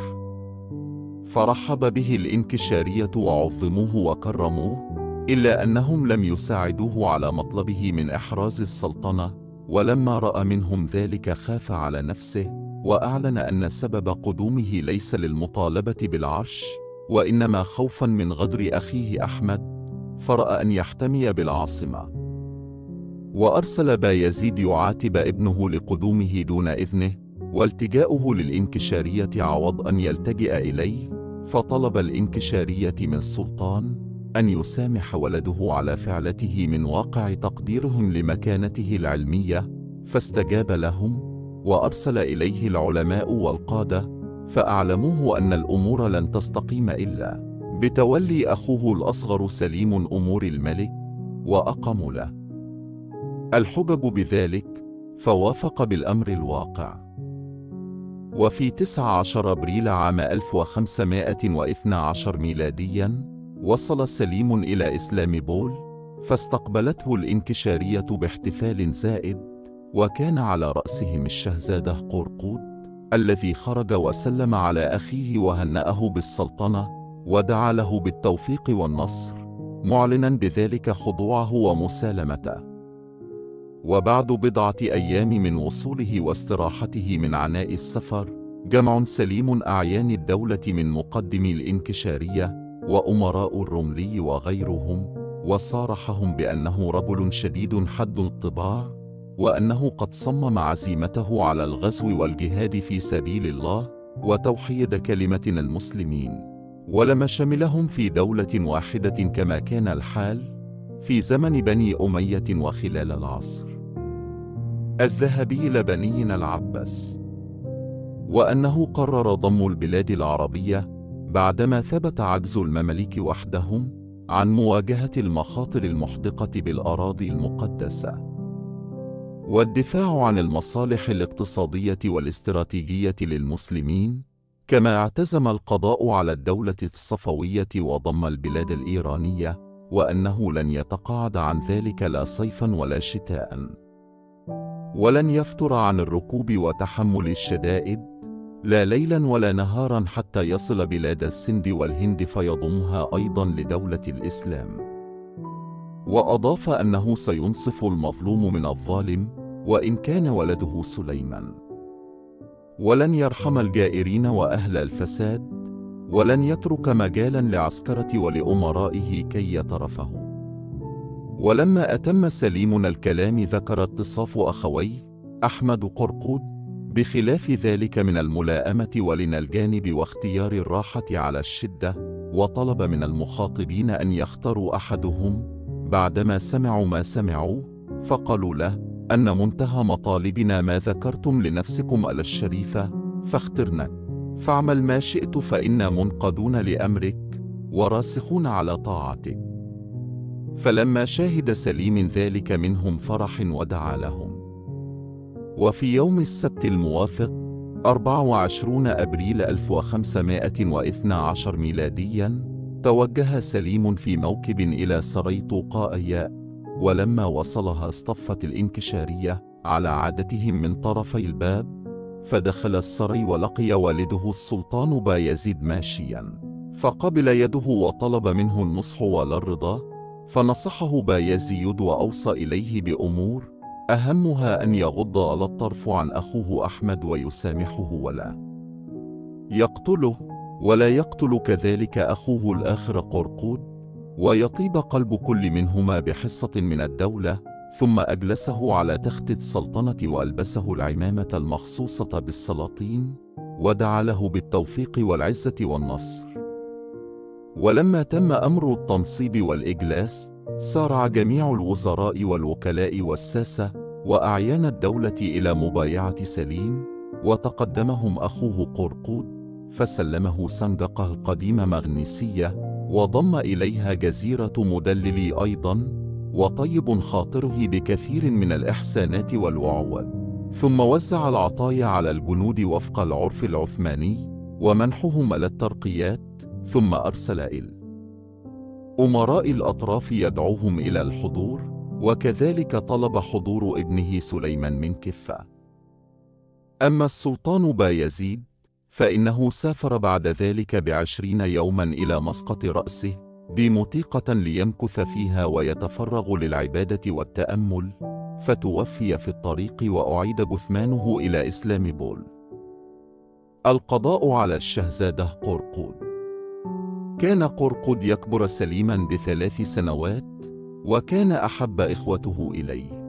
فرحب به الإنكشارية وعظموه وكرموه، إلا أنهم لم يساعدوه على مطلبه من إحراز السلطنة، ولما رأى منهم ذلك خاف على نفسه، وأعلن أن سبب قدومه ليس للمطالبة بالعرش، وإنما خوفا من غدر أخيه أحمد، فرأى أن يحتمي بالعاصمة. وأرسل بايزيد يعاتب ابنه لقدومه دون إذنه، والتجاؤه للإنكشارية عوض أن يلتجئ إليه، فطلب الإنكشارية من السلطان أن يسامح ولده على فعلته من واقع تقديرهم لمكانته العلمية، فاستجاب لهم، وأرسل إليه العلماء والقادة، فأعلموه أن الأمور لن تستقيم إلا بتولي أخوه الأصغر سليم أمور الملك، وأقاموا له الحجج بذلك، فوافق بالأمر الواقع. وفي 19 أبريل عام 1512 ميلادياً وصل سليم إلى إسلام بول، فاستقبلته الإنكشارية باحتفال زائد، وكان على رأسهم الشهزادة قرقود الذي خرج وسلم على أخيه وهنأه بالسلطنة، ودعا له بالتوفيق والنصر، معلنا بذلك خضوعه ومسالمته. وبعد بضعة أيام من وصوله واستراحته من عناء السفر، جمع سليم أعيان الدولة من مقدمي الإنكشارية وأمراء الرملي وغيرهم، وصارحهم بأنه رجل شديد حد الطباع، وأنه قد صمم عزيمته على الغزو والجهاد في سبيل الله وتوحيد كلمة المسلمين، ولم شملهم في دولة واحدة كما كان الحال في زمن بني أمية وخلال العصر الذهبي لبني العباس، وأنه قرر ضم البلاد العربية بعدما ثبت عجز المماليك وحدهم عن مواجهة المخاطر المحدقة بالأراضي المقدسة، والدفاع عن المصالح الاقتصادية والاستراتيجية للمسلمين، كما اعتزم القضاء على الدولة الصفوية وضم البلاد الإيرانية، وأنه لن يتقاعد عن ذلك لا صيفا ولا شتاء، ولن يفتر عن الركوب وتحمل الشدائد لا ليلا ولا نهارا حتى يصل بلاد السند والهند فيضمها أيضا لدولة الإسلام. وأضاف أنه سينصف المظلوم من الظالم وإن كان ولده سليمان، ولن يرحم الجائرين وأهل الفساد، ولن يترك مجالا لعسكرة ولأمرائه كي يترفهوا. ولما أتم سليم الكلام ذكر اتصاف أخويه أحمد قرقود بخلاف ذلك من الملائمة ولين الجانب واختيار الراحة على الشدة، وطلب من المخاطبين أن يختاروا أحدهم بعدما سمعوا ما سمعوا، فقالوا له أن منتهى مطالبنا ما ذكرتم لنفسكم على الشريفة، فاخترنك فاعمل ما شئت فإنا منقادون لأمرك وراسخون على طاعتك. فلما شاهد سليم ذلك منهم فرح ودعا لهم. وفي يوم السبت الموافق 24 أبريل 1512 ميلاديا توجه سليم في موكب إلى سري طوقاء، ولما وصلها اصطفت الإنكشارية على عادتهم من طرفي الباب، فدخل السري ولقي والده السلطان بايزيد ماشيا، فقبل يده وطلب منه النصح والرضا، فنصحه بايزيد وأوصى إليه بأمور أهمها أن يغض على الطرف عن أخوه أحمد ويسامحه ولا يقتله، ولا يقتل كذلك أخوه الآخر قرقود، ويطيب قلب كل منهما بحصة من الدولة، ثم أجلسه على تخت السلطنة وألبسه العمامة المخصوصة بالسلاطين، ودعا له بالتوفيق والعزة والنصر. ولما تم أمر التنصيب والإجلاس، سارع جميع الوزراء والوكلاء والساسة وأعيان الدولة إلى مبايعة سليم، وتقدمهم أخوه قرقود فسلمه سندقه القديم مغنيسية، وضم إليها جزيرة مدللي أيضا، وطيب خاطره بكثير من الإحسانات والوعود، ثم وزع العطايا على الجنود وفق العرف العثماني ومنحهم الترقيات، ثم أرسل إلى أمراء الأطراف يدعوهم إلى الحضور، وكذلك طلب حضور ابنه سليمان من كفة. أما السلطان بايزيد فإنه سافر بعد ذلك ب20 يوما إلى مسقط رأسه بمطيقة ليمكث فيها ويتفرغ للعبادة والتأمل، فتوفي في الطريق وأعيد جثمانه إلى إسلامبول. القضاء على الشهزادة قرقود. كان قرقود يكبر سليما ب3 سنوات، وكان أحب إخوته إليه،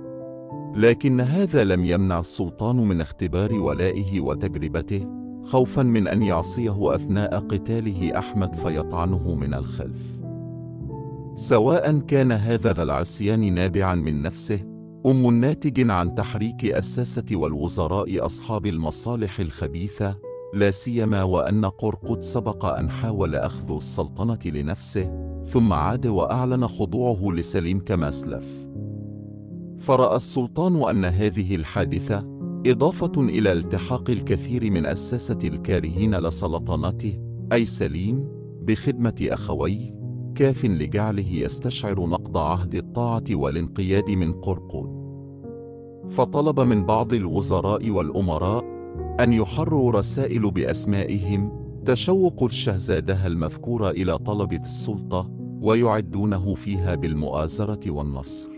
لكن هذا لم يمنع السلطان من اختبار ولائه وتجربته، خوفا من أن يعصيه أثناء قتاله أحمد فيطعنه من الخلف، سواء كان هذا ذا العصيان نابعا من نفسه ناتج عن تحريك الساسة والوزراء أصحاب المصالح الخبيثة، لا سيما وأن قرقود سبق أن حاول أخذ السلطنة لنفسه ثم عاد وأعلن خضوعه لسليم كما أسلف. فرأى السلطان أن هذه الحادثة إضافة إلى التحاق الكثير من الساسة الكارهين لسلطنته أي سليم بخدمة أخويه كاف لجعله يستشعر نقض عهد الطاعة والانقياد من قرقود، فطلب من بعض الوزراء والأمراء أن يحروا رسائل بأسمائهم تشوق الشهزادة المذكورة إلى طلبة السلطة، ويعدونه فيها بالمؤازرة والنصر.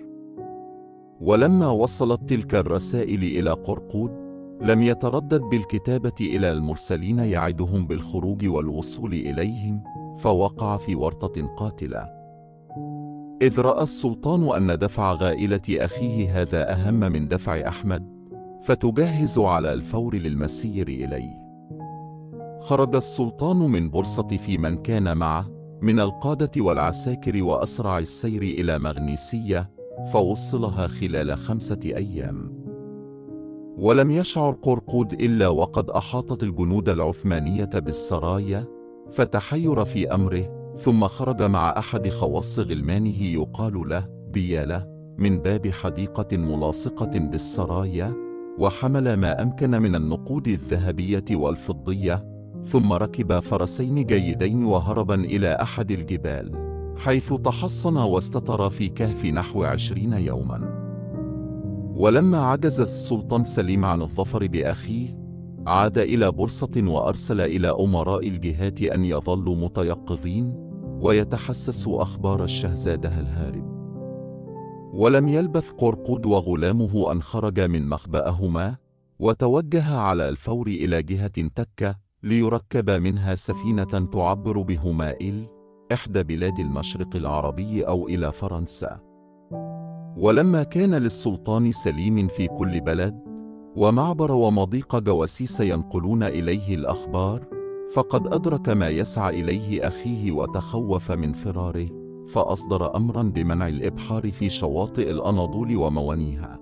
ولما وصلت تلك الرسائل إلى قرقود لم يتردد بالكتابة إلى المرسلين يعدهم بالخروج والوصول إليهم، فوقع في ورطة قاتلة. إذ رأى السلطان أن دفع غائلة أخيه هذا أهم من دفع أحمد، فتجهز على الفور للمسير إليه. خرج السلطان من برصة في من كان معه من القادة والعساكر وأسرع السير إلى مغنيسية، فوصلها خلال 5 أيام. ولم يشعر قرقود إلا وقد أحاطت الجنود العثمانية بالسرايا، فتحير في أمره، ثم خرج مع أحد خواص غلمانه يقال له بيالة من باب حديقة ملاصقة بالسرايا، وحمل ما أمكن من النقود الذهبية والفضية، ثم ركب فرسين جيدين وهربا إلى أحد الجبال، حيث تحصن واستتر في كهف نحو 20 يوما. ولما عجز السلطان سليم عن الظفر بأخيه، عاد إلى برصة وأرسل إلى أمراء الجهات أن يظلوا متيقظين ويتحسسوا أخبار الشهزادة الهارب. ولم يلبث قرقود وغلامه أن خرج من مخبأهما، وتوجه على الفور إلى جهة تكة ليركب منها سفينة تعبر بهما إلى إحدى بلاد المشرق العربي أو إلى فرنسا. ولما كان للسلطان سليم في كل بلد ومعبر ومضيق جواسيس ينقلون إليه الأخبار، فقد أدرك ما يسعى إليه أخيه وتخوف من فراره، فأصدر أمرا بمنع الإبحار في شواطئ الأناضول وموانيها.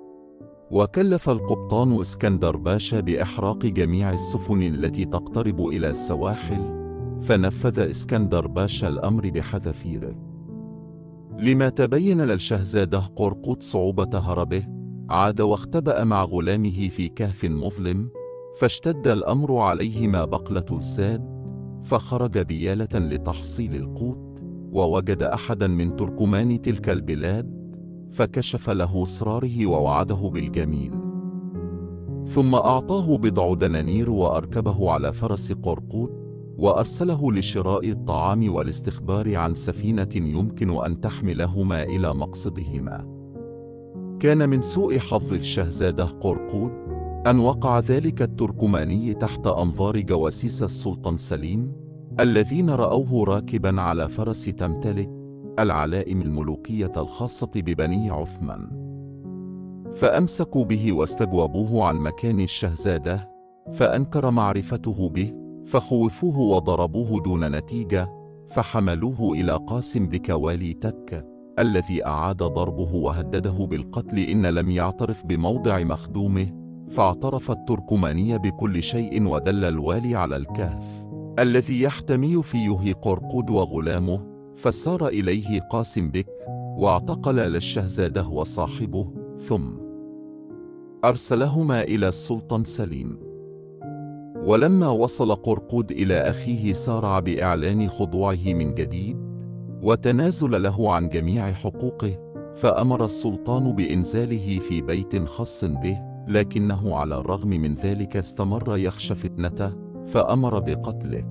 وكلف القبطان اسكندر باشا بإحراق جميع السفن التي تقترب إلى السواحل، فنفذ اسكندر باشا الأمر بحذافيره. لما تبين للشهزادة قرقود صعوبة هربه، عاد واختبأ مع غلامه في كهف مظلم، فاشتد الأمر عليهما بقلة الزاد، فخرج بيالة لتحصيل القوت، ووجد أحدا من تركمان تلك البلاد، فكشف له سراره ووعده بالجميل، ثم أعطاه بضع دنانير وأركبه على فرس قرقود، وأرسله لشراء الطعام والاستخبار عن سفينة يمكن أن تحملهما إلى مقصدهما. كان من سوء حظ الشهزادة قرقود أن وقع ذلك التركماني تحت أنظار جواسيس السلطان سليم، الذين رأوه راكبا على فرس تمتلك العلائم الملوكية الخاصة ببني عثمان، فأمسكوا به واستجوبوه عن مكان الشهزادة، فأنكر معرفته به، فخوفوه وضربوه دون نتيجة، فحملوه إلى قاسم بك والي تكة، الذي أعاد ضربه وهدده بالقتل إن لم يعترف بموضع مخدومه، فاعترف التركماني بكل شيء، ودل الوالي على الكهف الذي يحتمي فيه قرقود وغلامه، فسار إليه قاسم بك واعتقل للشهزادة وصاحبه، ثم أرسلهما إلى السلطان سليم. ولما وصل قرقود إلى أخيه سارع بإعلان خضوعه من جديد وتنازل له عن جميع حقوقه، فأمر السلطان بإنزاله في بيت خاص به، لكنه على الرغم من ذلك استمر يخشى فتنته، فأمر بقتله.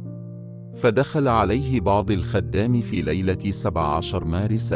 فدخل عليه بعض الخدام في ليلة 17 مارس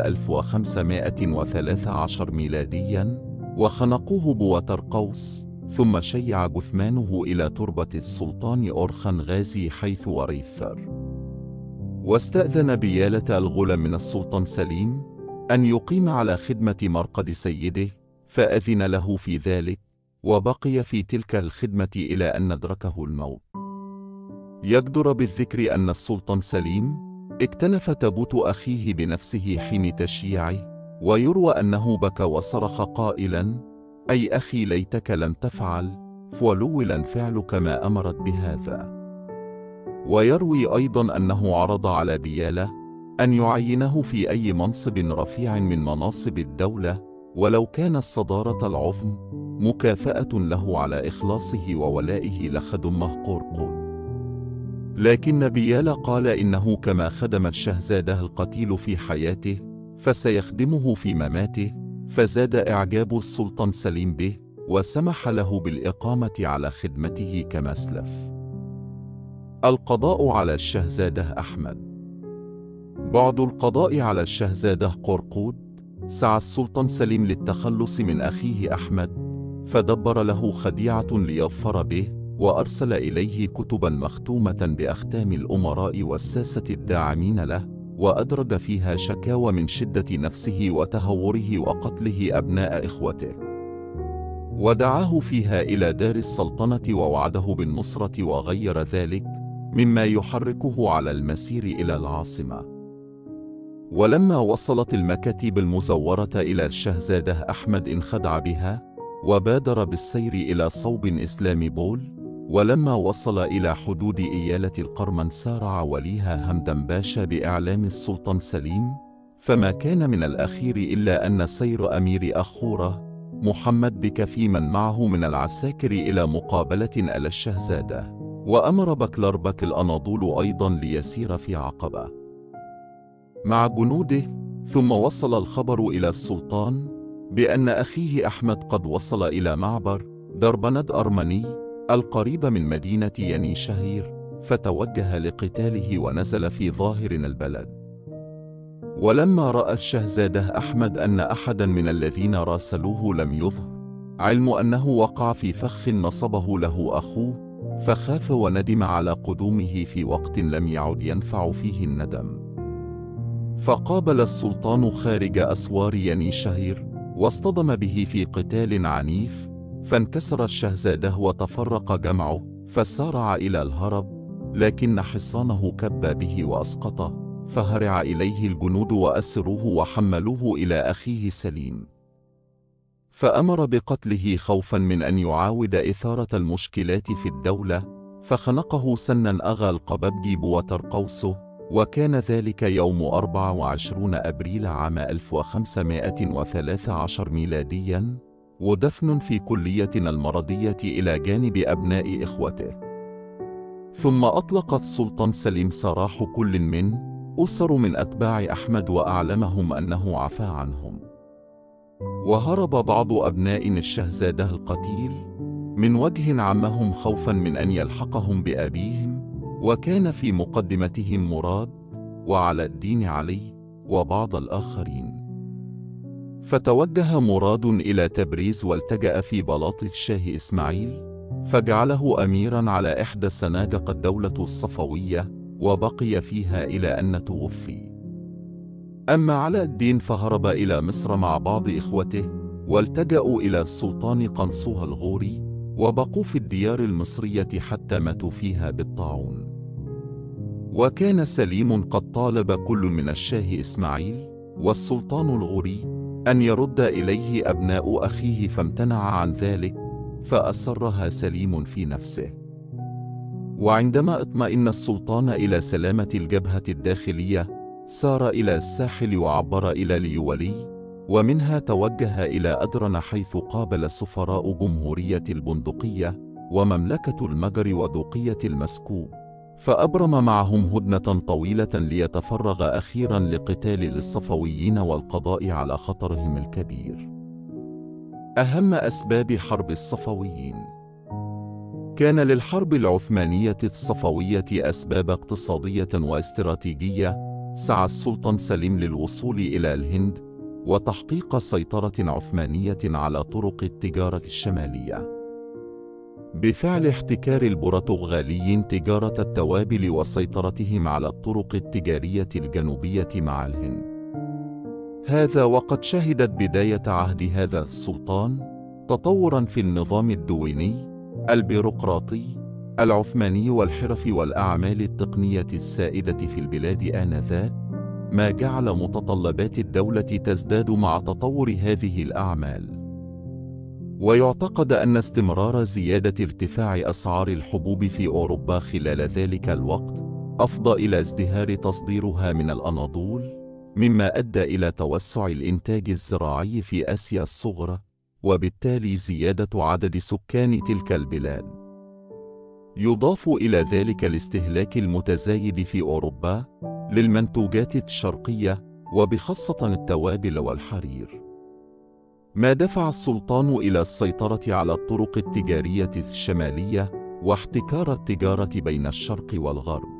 1513 ميلاديا، وخنقوه بوترقوس، ثم شيع جثمانه إلى تربة السلطان أورخان غازي حيث وريثر. واستأذن بيالة الغلام من السلطان سليم أن يقيم على خدمة مرقد سيده، فأذن له في ذلك، وبقي في تلك الخدمة إلى أن أدركه الموت. يجدر بالذكر أن السلطان سليم اكتنف تابوت أخيه بنفسه حين تشييعه، ويروى أنه بكى وصرخ قائلا: أي أخي ليتك لم تفعل، فولولا فعلك ما أمرت بهذا. ويروي أيضا أنه عرض على بيالة أن يعينه في أي منصب رفيع من مناصب الدولة، ولو كان الصدارة العظم مكافأة له على إخلاصه وولائه لخدمه قرقود. لكن بيالة قال إنه كما خدم الشهزادة القتيل في حياته فسيخدمه في مماته، فزاد إعجاب السلطان سليم به، وسمح له بالإقامة على خدمته كما سلف. القضاء على الشهزادة أحمد. بعد القضاء على الشهزادة قرقود، سعى السلطان سليم للتخلص من أخيه أحمد، فدبر له خديعة ليظفر به، وأرسل إليه كتبا مختومة بأختام الأمراء والساسة الداعمين له، وأدرج فيها شكاوى من شدة نفسه وتهوره وقتله أبناء إخوته، ودعاه فيها إلى دار السلطنة ووعده بالنصرة وغير ذلك، مما يحركه على المسير إلى العاصمة. ولما وصلت المكاتب المزورة إلى الشهزادة أحمد انخدع بها، وبادر بالسير إلى صوب إسلام بول. ولما وصل إلى حدود إيالة القرمن سارع وليها همدان باشا بإعلام السلطان سليم، فما كان من الأخير إلا أن سير أمير أخورة محمد بك في من معه من العساكر إلى مقابلة على الشهزادة، وأمر بكلربك الأناضول أيضا ليسير في عقبة مع جنوده. ثم وصل الخبر إلى السلطان بأن أخيه أحمد قد وصل إلى معبر دربند أرمني القريب من مدينة ينيشهير، فتوجه لقتاله ونزل في ظاهر البلد. ولما رأى الشهزادة أحمد أن أحدا من الذين راسلوه لم يظهر علم أنه وقع في فخ نصبه له أخوه، فخاف وندم على قدومه في وقت لم يعد ينفع فيه الندم. فقابل السلطان خارج أسوار ينيشهير واصطدم به في قتال عنيف، فانكسر الشهزادة وتفرق جمعه، فسارع إلى الهرب، لكن حصانه كب به وأسقطه، فهرع إليه الجنود وأسروه وحملوه إلى أخيه سليم، فأمر بقتله خوفا من أن يعاود إثارة المشكلات في الدولة، فخنقه سنا أغا القببجي بوترقوسه. وكان ذلك يوم 24 أبريل عام 1513 ميلاديا، ودفن في كليتنا المرضية إلى جانب أبناء إخوته. ثم أطلق السلطان سليم سراح كل من أسر من أتباع أحمد وأعلمهم أنه عفى عنهم. وهرب بعض أبناء الشهزادة القتيل من وجه عمهم خوفا من أن يلحقهم بأبيهم، وكان في مقدمتهم مراد وعلى الدين علي وبعض الآخرين. فتوجه مراد إلى تبريز والتجأ في بلاط الشاه إسماعيل، فجعله أميرا على إحدى سنادق الدولة الصفوية، وبقي فيها إلى أن توفي. أما علاء الدين فهرب إلى مصر مع بعض إخوته، والتجأوا إلى السلطان قنصوها الغوري، وبقوا في الديار المصرية حتى ماتوا فيها بالطاعون. وكان سليم قد طالب كل من الشاه إسماعيل والسلطان الغوري أن يرد إليه أبناء أخيه، فامتنع عن ذلك، فأسرها سليم في نفسه. وعندما اطمئن السلطان إلى سلامة الجبهة الداخلية، سار إلى الساحل وعبر إلى ليولي، ومنها توجه إلى أدرن، حيث قابل سفراء جمهورية البندقية ومملكة المجر ودوقية المسكوب، فأبرم معهم هدنة طويلة ليتفرغ أخيرا لقتال الصفويين والقضاء على خطرهم الكبير. أهم أسباب حرب الصفويين. كان للحرب العثمانية الصفوية أسباب اقتصادية واستراتيجية. سعى السلطان سليم للوصول إلى الهند وتحقيق سيطرة عثمانية على طرق التجارة الشمالية، بفعل احتكار البرتغاليين تجارة التوابل وسيطرتهم على الطرق التجارية الجنوبية مع الهند. هذا وقد شهدت بداية عهد هذا السلطان تطورا في النظام الديواني البيروقراطي العثماني والحرف والأعمال التقنية السائدة في البلاد آنذاك، ما جعل متطلبات الدولة تزداد مع تطور هذه الأعمال. ويعتقد أن استمرار زيادة ارتفاع أسعار الحبوب في أوروبا خلال ذلك الوقت أفضى إلى ازدهار تصديرها من الأناضول، مما أدى إلى توسع الإنتاج الزراعي في آسيا الصغرى، وبالتالي زيادة عدد سكان تلك البلاد. يضاف إلى ذلك الاستهلاك المتزايد في أوروبا للمنتوجات الشرقية، وبخاصة التوابل والحرير، ما دفع السلطان إلى السيطرة على الطرق التجارية الشمالية واحتكار التجارة بين الشرق والغرب.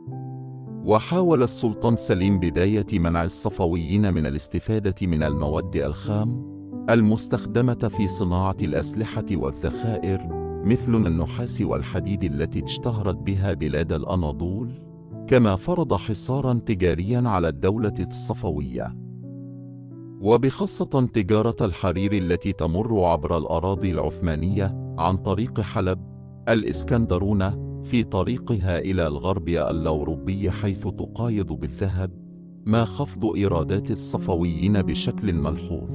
وحاول السلطان سليم بداية منع الصفويين من الاستفادة من المواد الخام المستخدمة في صناعة الأسلحة والذخائر، مثل النحاس والحديد التي اشتهرت بها بلاد الأناضول، كما فرض حصاراً تجارياً على الدولة الصفوية، وبخاصة تجارة الحرير التي تمر عبر الأراضي العثمانية عن طريق حلب. الإسكندرون في طريقها إلى الغرب الأوروبي حيث تقايض بالذهب، ما خفض إيرادات الصفويين بشكل ملحوظ.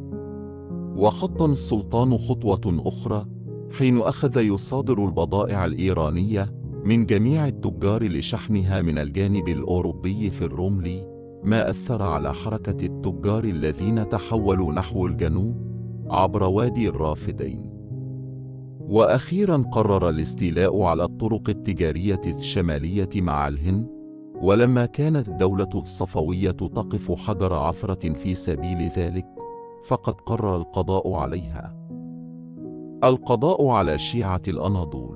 وخط السلطان خطوة أخرى حين أخذ يصادر البضائع الإيرانية من جميع التجار لشحنها من الجانب الأوروبي في الرمل، ما أثر على حركة التجار الذين تحولوا نحو الجنوب عبر وادي الرافدين. وأخيراً قرر الاستيلاء على الطرق التجارية الشمالية مع الهند، ولما كانت الدولة الصفوية تقف حجر عثرة في سبيل ذلك، فقد قرر القضاء عليها، القضاء على شيعة الأناضول.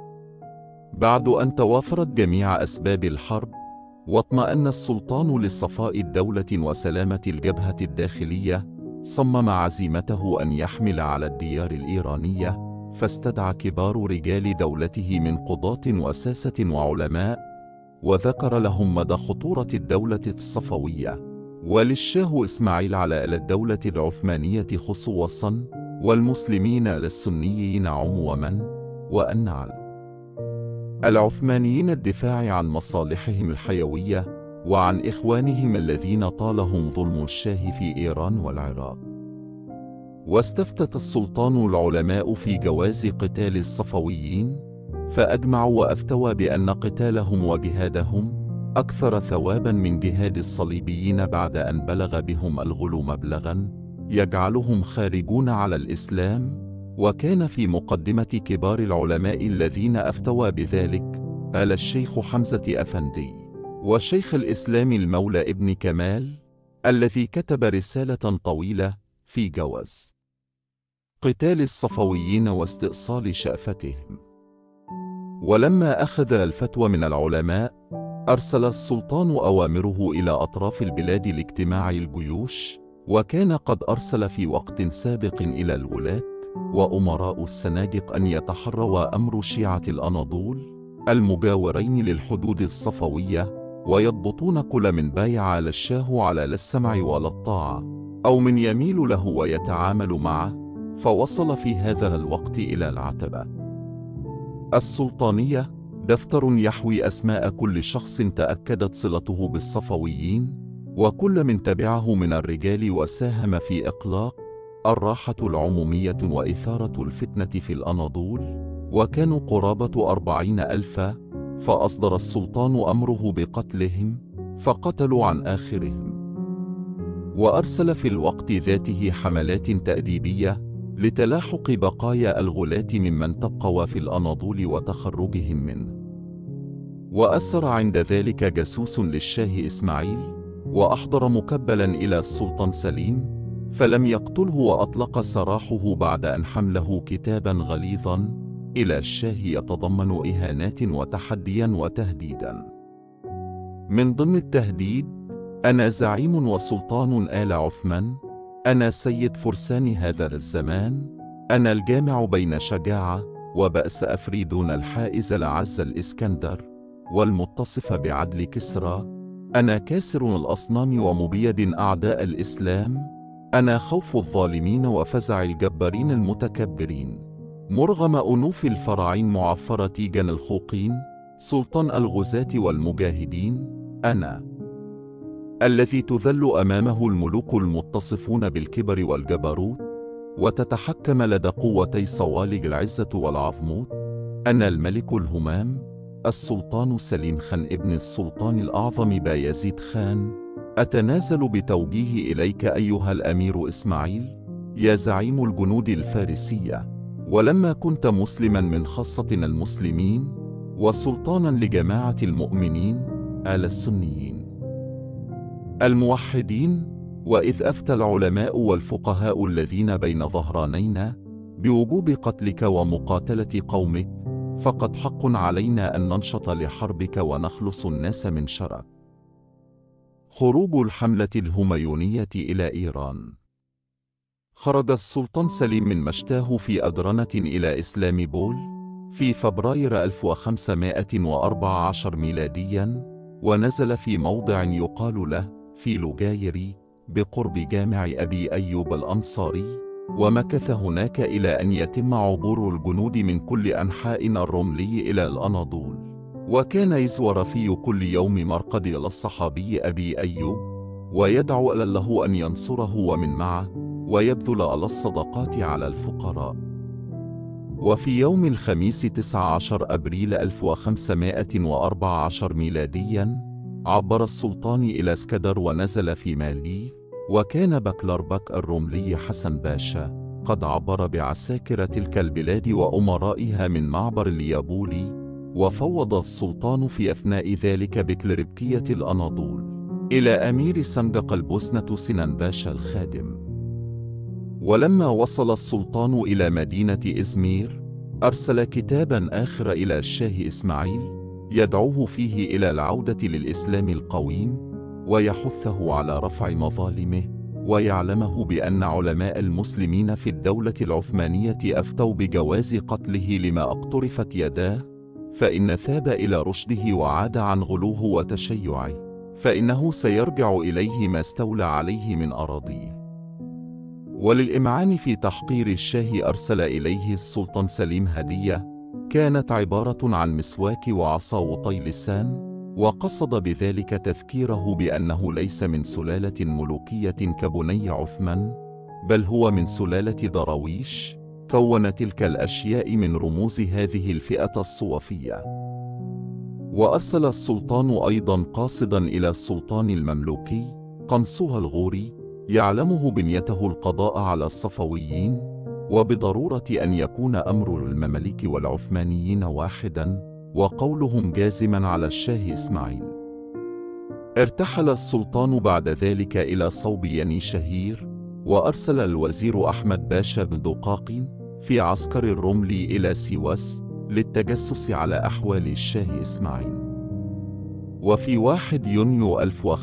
بعد أن توافرت جميع أسباب الحرب، واطمأن السلطان لصفاء الدولة وسلامة الجبهة الداخلية، صمم عزيمته أن يحمل على الديار الإيرانية، فاستدعى كبار رجال دولته من قضاة وساسة وعلماء، وذكر لهم مدى خطورة الدولة الصفوية، وللشاه إسماعيل على الدولة العثمانية خصوصاً، والمسلمين للسنيين عموماً، وأن على العثمانيين الدفاع عن مصالحهم الحيوية وعن إخوانهم الذين طالهم ظلم الشاه في إيران والعراق. واستفتت السلطان العلماء في جواز قتال الصفويين، فأجمعوا وأفتوى بأن قتالهم وجهادهم أكثر ثواباً من جهاد الصليبيين، بعد أن بلغ بهم الغلو مبلغاً يجعلهم خارجون على الإسلام. وكان في مقدمة كبار العلماء الذين أفتوى بذلك الشيخ حمزة أفندي، وشيخ الإسلام المولى ابن كمال، الذي كتب رسالة طويلة في جواز قتال الصفويين واستئصال شأفتهم. ولما أخذ الفتوى من العلماء، أرسل السلطان أوامره إلى أطراف البلاد لاجتماع الجيوش، وكان قد أرسل في وقت سابق إلى الولاة وأمراء السنادق أن يتحروا أمر شيعة الأناضول المجاورين للحدود الصفوية، ويضبطون كل من بايع للشاه على لا السمع ولا الطاعة، أو من يميل له ويتعامل معه. فوصل في هذا الوقت إلى العتبة السلطانية دفتر يحوي أسماء كل شخص تأكدت صلته بالصفويين، وكل من تبعه من الرجال وساهم في إقلاق الراحة العمومية وإثارة الفتنة في الأناضول، وكانوا قرابة 40,000. فأصدر السلطان أمره بقتلهم، فقتلوا عن آخرهم. وأرسل في الوقت ذاته حملات تأديبية لتلاحق بقايا الغلاة ممن تبقوا في الأناضول وتخرجهم منه. وأسر عند ذلك جاسوس للشاه إسماعيل، وأحضر مكبلا إلى السلطان سليم، فلم يقتله، وأطلق سراحه بعد أن حمله كتابا غليظا إلى الشاه يتضمن إهانات وتحديا وتهديدا. من ضمن التهديد: أنا زعيم وسلطان آل عثمان، أنا سيد فرسان هذا الزمان، أنا الجامع بين شجاعة وبأس أفريدون الحائز العز الإسكندر والمتصف بعدل كسرى، أنا كاسر الأصنام ومبيد أعداء الإسلام، أنا خوف الظالمين وفزع الجبارين المتكبرين، مرغم أنوف الفراعين معفر تيجان الخوقين، سلطان الغزاة والمجاهدين، أنا الذي تذل أمامه الملوك المتصفون بالكبر والجبروت، وتتحكم لدى قوتي صوالج العزة والعظموت، أنا الملك الهمام، السلطان سليم خان ابن السلطان الأعظم بايزيد خان، أتنازل بتوجيه إليك أيها الأمير إسماعيل، يا زعيم الجنود الفارسية، ولما كنت مسلما من خاصتنا المسلمين، وسلطانا لجماعة المؤمنين آل السنيين الموحدين، وإذ أفتى العلماء والفقهاء الذين بين ظهرانينا بوجوب قتلك ومقاتلة قومك، فقد حق علينا أن ننشط لحربك ونخلص الناس من شرك. خروج الحملة الهميونية إلى إيران. خرج السلطان سليم من مشتاه في أدرنة إلى إسلام بول في فبراير 1514 ميلادياً، ونزل في موضع يقال له في لجايري بقرب جامع أبي أيوب الأنصاري، ومكث هناك إلى أن يتم عبور الجنود من كل أنحاء الرملي إلى الأناضول. وكان يزور في كل يوم مرقد للصحابي أبي أيوب، ويدعو له أن ينصره ومن معه، ويبذل الصدقات على الفقراء. وفي يوم الخميس 19 أبريل 1514 ميلادياً عبر السلطان إلى اسكندر ونزل في مالي، وكان بكلربك الرملي حسن باشا قد عبر بعساكر تلك البلاد وأمرائها من معبر اليابولي، وفوض السلطان في أثناء ذلك بكلربكية الأناضول إلى أمير سنجق البوسنة سنان باشا الخادم. ولما وصل السلطان إلى مدينة إزمير أرسل كتابا آخر إلى الشاه إسماعيل يدعوه فيه إلى العودة للإسلام القويم، ويحثه على رفع مظالمه، ويعلمه بأن علماء المسلمين في الدولة العثمانية أفتوا بجواز قتله لما اقترفت يداه، فإن ثاب إلى رشده وعاد عن غلوه وتشيعه، فإنه سيرجع إليه ما استولى عليه من أراضيه. وللإمعان في تحقير الشاه أرسل إليه السلطان سليم هدية كانت عبارة عن مسواك وعصا وطي لسان، وقصد بذلك تذكيره بأنه ليس من سلالة ملوكية كبني عثمان، بل هو من سلالة دراويش كون تلك الأشياء من رموز هذه الفئة الصوفية. وأرسل السلطان أيضا قاصدا إلى السلطان المملوكي قنصها الغوري يعلمه بنيته القضاء على الصفويين، وبضرورة أن يكون أمر المماليك والعثمانيين واحدا، وقولهم جازما على الشاه إسماعيل. ارتحل السلطان بعد ذلك إلى صوب يني شهير، وأرسل الوزير أحمد باشا بن دقاق في عسكر الرملي إلى سيواس للتجسس على أحوال الشاه إسماعيل. وفي 1 يونيو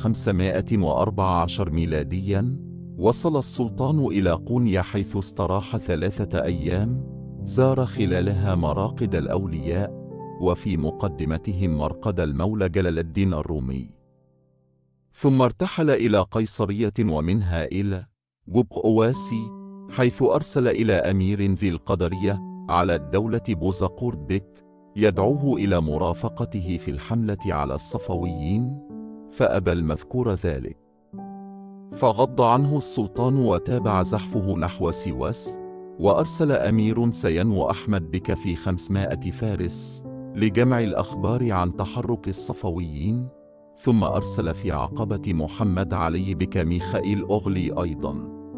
1514 ميلادياً وصل السلطان إلى قونيا، حيث استراح 3 أيام زار خلالها مراقد الأولياء، وفي مقدمتهم مرقد المولى جلال الدين الرومي. ثم ارتحل إلى قيصرية ومنها إلى جبقواسي، حيث أرسل إلى أمير ذي القدرية على الدولة بوزقوردك يدعوه إلى مرافقته في الحملة على الصفويين، فأبى المذكور ذلك، فغض عنه السلطان وتابع زحفه نحو سيواس، وأرسل أمير سينو أحمد بك في 500 فارس لجمع الأخبار عن تحرك الصفويين، ثم أرسل في عقبة محمد علي بك ميخائيل أغلي أيضا.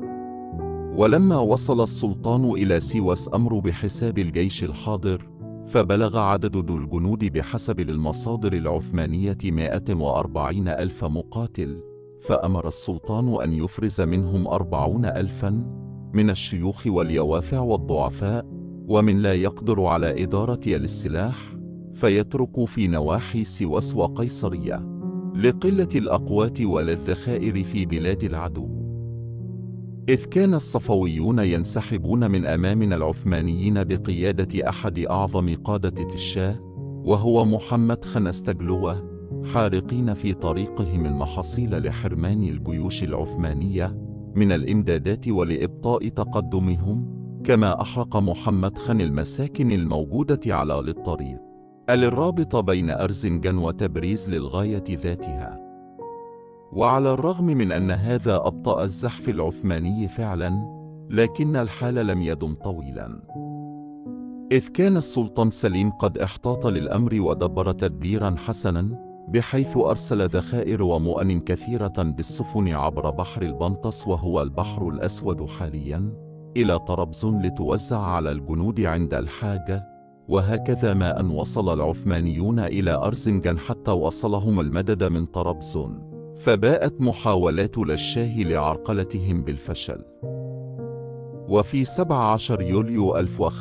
ولما وصل السلطان إلى سيواس أمر بحساب الجيش الحاضر، فبلغ عدد الجنود بحسب المصادر العثمانية 140,000 مقاتل، فأمر السلطان أن يفرز منهم 40,000 من الشيوخ واليوافع والضعفاء، ومن لا يقدر على إدارة السلاح، فيترك في نواحي سيواس وقيصرية لقلة الأقوات والذخائر في بلاد العدو. إذ كان الصفويون ينسحبون من أمام العثمانيين بقيادة أحد أعظم قادة الشاه وهو محمد خان استجلوه، حارقين في طريقهم المحاصيل لحرمان الجيوش العثمانية من الإمدادات ولإبطاء تقدمهم، كما أحرق محمد خان المساكن الموجودة على الطريق الرابط بين أرزنجان وتبريز للغاية ذاتها. وعلى الرغم من أن هذا أبطأ الزحف العثماني فعلا، لكن الحال لم يدم طويلا، إذ كان السلطان سليم قد احتاط للأمر ودبر تدبيرا حسنا، بحيث أرسل ذخائر ومؤن كثيرة بالسفن عبر بحر البنطس وهو البحر الأسود حاليا إلى طرابزون لتوزع على الجنود عند الحاجة. وهكذا ما أن وصل العثمانيون إلى أرزنجان حتى وصلهم المدد من طرابزون، فباءت محاولات الشاه لعرقلتهم بالفشل. وفي 17 يوليو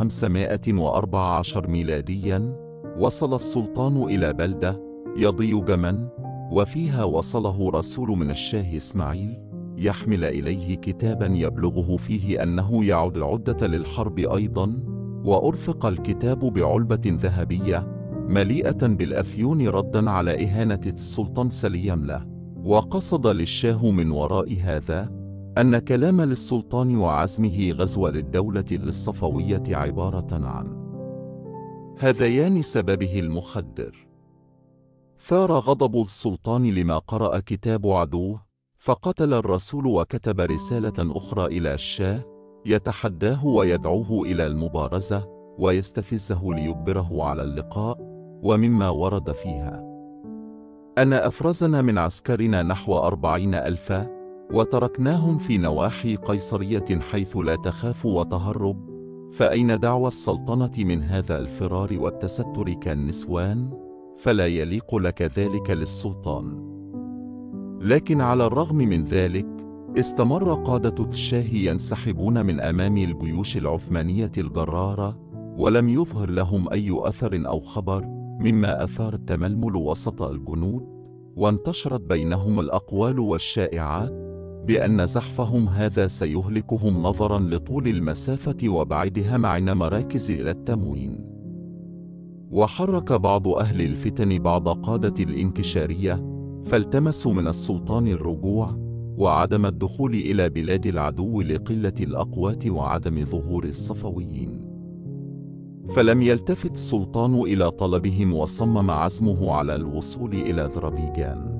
1514 ميلادياً وصل السلطان إلى بلدة يضيجمن، وفيها وصله رسول من الشاه إسماعيل يحمل إليه كتابا يبلغه فيه أنه يعد العدة للحرب أيضا، وأرفق الكتاب بعلبة ذهبية مليئة بالأفيون ردًا على إهانة السلطان سليم له. وقصد للشاه من وراء هذا أن كلام للسلطان وعزمه غزو للدولة الصفوية عبارة عن هذيان سببه المخدر. ثار غضب السلطان لما قرأ كتاب عدوه، فقتل الرسول وكتب رسالة أخرى إلى الشاه يتحداه ويدعوه إلى المبارزة ويستفزه ليجبره على اللقاء، ومما ورد فيها: أن أفرزنا من عسكرنا نحو 40,000 وتركناهم في نواحي قيصرية حيث لا تخاف وتهرب، فأين دعوى السلطنة من هذا الفرار والتستر كالنسوان؟ فلا يليق لك ذلك للسلطان. لكن على الرغم من ذلك استمر قادة الشاه ينسحبون من أمام الجيوش العثمانية الجرارة، ولم يظهر لهم أي أثر أو خبر، مما أثار التململ وسط الجنود، وانتشرت بينهم الأقوال والشائعات بأن زحفهم هذا سيهلكهم نظرا لطول المسافة وبعدها عن مراكز إلى التموين. وحرك بعض أهل الفتن بعض قادة الانكشارية، فالتمسوا من السلطان الرجوع وعدم الدخول إلى بلاد العدو لقلة الأقوات وعدم ظهور الصفويين. فلم يلتفت السلطان إلى طلبهم وصمم عزمه على الوصول إلى أذربيجان.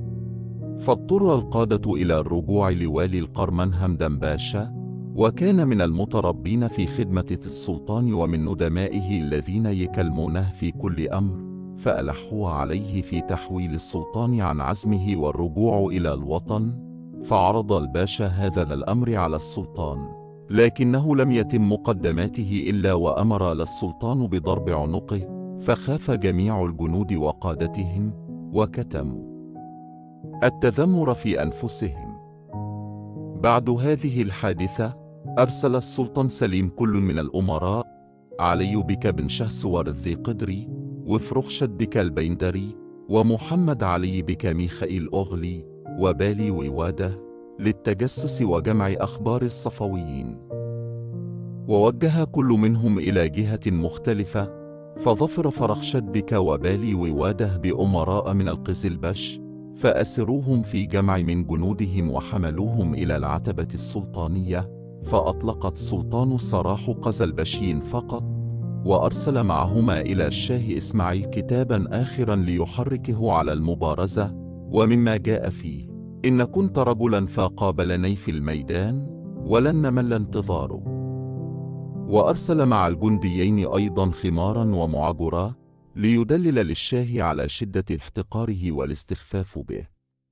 فاضطر القادة إلى الرجوع لوالي القرمن همدان باشا، وكان من المتربين في خدمة السلطان ومن ندمائه الذين يكلمونه في كل أمر، فألحوا عليه في تحويل السلطان عن عزمه والرجوع إلى الوطن. فعرض الباشا هذا الأمر على السلطان، لكنه لم يتم مقدماته إلا وأمر للسلطان بضرب عنقه، فخاف جميع الجنود وقادتهم وكتموا التذمر في أنفسهم. بعد هذه الحادثة أرسل السلطان سليم كل من الأمراء: علي بك بن شهسوار الذي قدري، وفرخشد بك البيندري، ومحمد علي بك ميخائيل أغلي، وبالي وواده، للتجسس وجمع أخبار الصفويين. ووجه كل منهم إلى جهة مختلفة، فظفر فرخشد بك وبالي وواده بأمراء من القزلبش، فأسروهم في جمع من جنودهم وحملوهم إلى العتبة السلطانية، فأطلق السلطان سراح قزلبشي فقط، وأرسل معهما إلى الشاه إسماعيل كتابا آخرا ليحركه على المبارزة، ومما جاء فيه: إن كنت رجلا فقابلني في الميدان ولن نمل انتظاره. وأرسل مع الجنديين أيضا خمارا ومعجرا ليدلل للشاه على شدة احتقاره والاستخفاف به.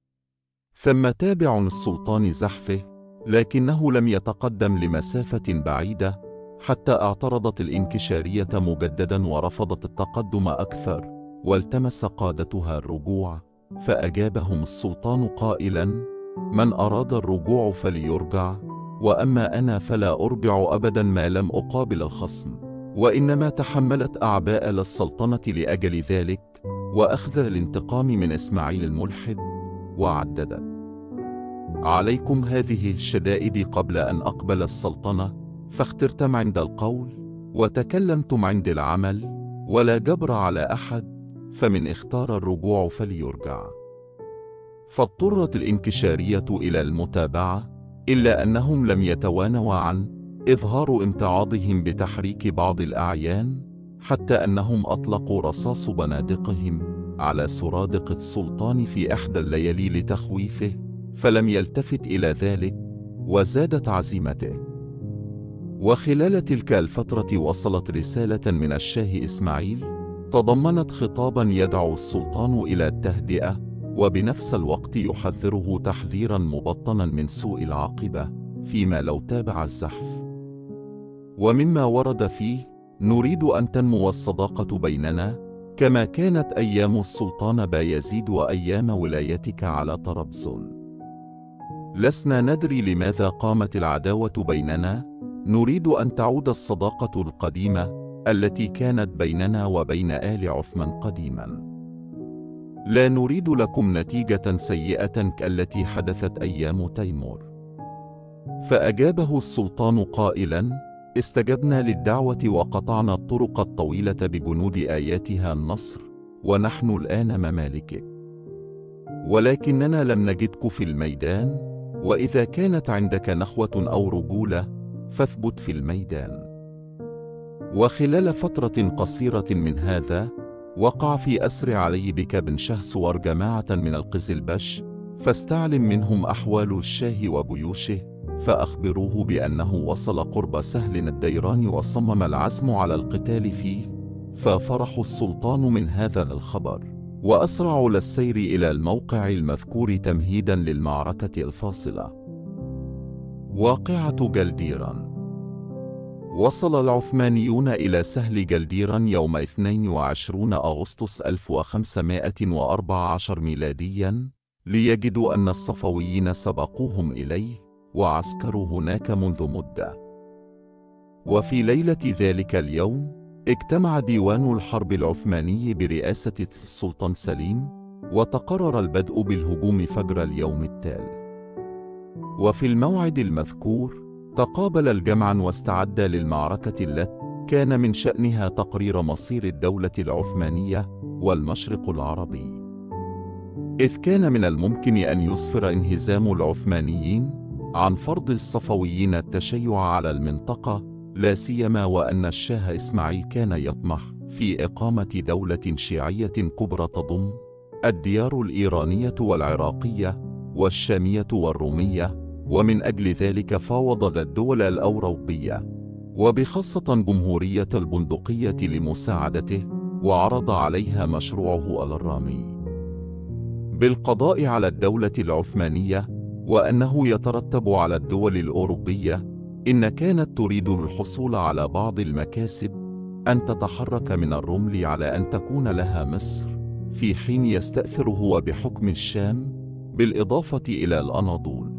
ثم تابع السلطان زحفه، لكنه لم يتقدم لمسافة بعيدة حتى اعترضت الانكشارية مجددا ورفضت التقدم أكثر، والتمس قادتها الرجوع، فأجابهم السلطان قائلا: من أراد الرجوع فليرجع، وأما أنا فلا أرجع أبدا ما لم أقابل الخصم، وإنما تحملت أعباء للسلطنة لأجل ذلك، وأخذ الانتقام من إسماعيل الملحد. وعددت عليكم هذه الشدائد قبل أن أقبل السلطنة، فاخترتم عند القول وتكلمتم عند العمل، ولا جبر على أحد، فمن اختار الرجوع فليرجع. فاضطرت الانكشارية إلى المتابعة، إلا أنهم لم يتوانوا عن إظهار امتعاضهم بتحريك بعض الأعيان، حتى أنهم أطلقوا رصاص بنادقهم على سرادق السلطان في إحدى الليالي لتخويفه، فلم يلتفت إلى ذلك، وزادت عزيمته. وخلال تلك الفترة وصلت رسالة من الشاه إسماعيل تضمنت خطابا يدعو السلطان إلى التهدئة، وبنفس الوقت يحذره تحذيرا مبطنا من سوء العاقبة فيما لو تابع الزحف. ومما ورد فيه: نريد أن تنمو الصداقة بيننا كما كانت أيام السلطان بايزيد وأيام ولايتك على طرابزون. لسنا ندري لماذا قامت العداوة بيننا، نريد أن تعود الصداقة القديمة التي كانت بيننا وبين آل عثمان قديما. لا نريد لكم نتيجة سيئة كالتي حدثت أيام تيمور. فأجابه السلطان قائلا: استجبنا للدعوة وقطعنا الطرق الطويلة بجنود آياتها النصر، ونحن الآن ممالكك. ولكننا لم نجدك في الميدان، وإذا كانت عندك نخوة أو رجولة فاثبت في الميدان. وخلال فترة قصيرة من هذا وقع في أسر علي بك بن شهسور جماعة من القزلبش، فاستعلم منهم أحوال الشاه وجيوشه، فأخبروه بأنه وصل قرب سهل الديران وصمم العزم على القتال فيه، ففرح السلطان من هذا الخبر، وأسرعوا للسير إلى الموقع المذكور تمهيدا للمعركة الفاصلة. واقعة جلديران. وصل العثمانيون إلى سهل جلديران يوم 22 أغسطس 1514 ميلادياً، ليجدوا أن الصفويين سبقوهم إليه وعسكروا هناك منذ مدة. وفي ليلة ذلك اليوم اجتمع ديوان الحرب العثماني برئاسة السلطان سليم، وتقرر البدء بالهجوم فجر اليوم التالي. وفي الموعد المذكور تقابل الجمعان واستعد للمعركة التي كان من شأنها تقرير مصير الدولة العثمانية والمشرق العربي، إذ كان من الممكن أن يسفر انهزام العثمانيين عن فرض الصفويين التشيع على المنطقة، لا سيما وأن الشاه إسماعيل كان يطمح في إقامة دولة شيعية كبرى تضم الديار الإيرانية والعراقية والشامية والرومية، ومن أجل ذلك فاوض الدول الأوروبية وبخاصة جمهورية البندقية لمساعدته، وعرض عليها مشروعه الرامي بالقضاء على الدولة العثمانية، وأنه يترتب على الدول الأوروبية إن كانت تريد الحصول على بعض المكاسب أن تتحرك من الرمل على أن تكون لها مصر، في حين يستأثر هو بحكم الشام بالإضافة إلى الأناضول.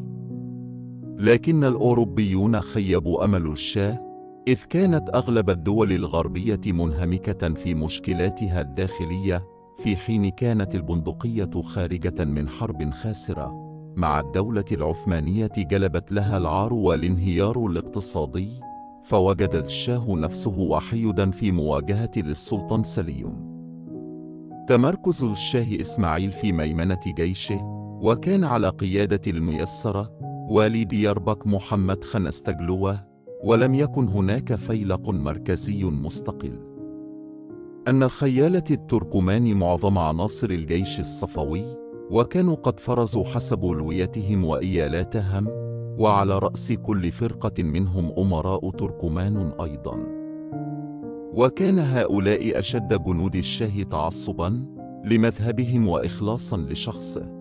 لكن الأوروبيون خيبوا أمل الشاه، إذ كانت أغلب الدول الغربية منهمكة في مشكلاتها الداخلية، في حين كانت البندقية خارجة من حرب خاسرة مع الدولة العثمانية جلبت لها العار والانهيار الاقتصادي، فوجد الشاه نفسه وحيدا في مواجهة للسلطان سليم. تمركز الشاه إسماعيل في ميمنة جيشه، وكان على قيادة الميسرة والي دياربك محمد خان استجلوه، ولم يكن هناك فيلق مركزي مستقل. أن الخيالة التركمان معظم عناصر الجيش الصفوي، وكانوا قد فرزوا حسب ألويتهم وإيالاتهم، وعلى رأس كل فرقة منهم أمراء تركمان أيضا. وكان هؤلاء أشد جنود الشاه تعصبا لمذهبهم وإخلاصا لشخصه،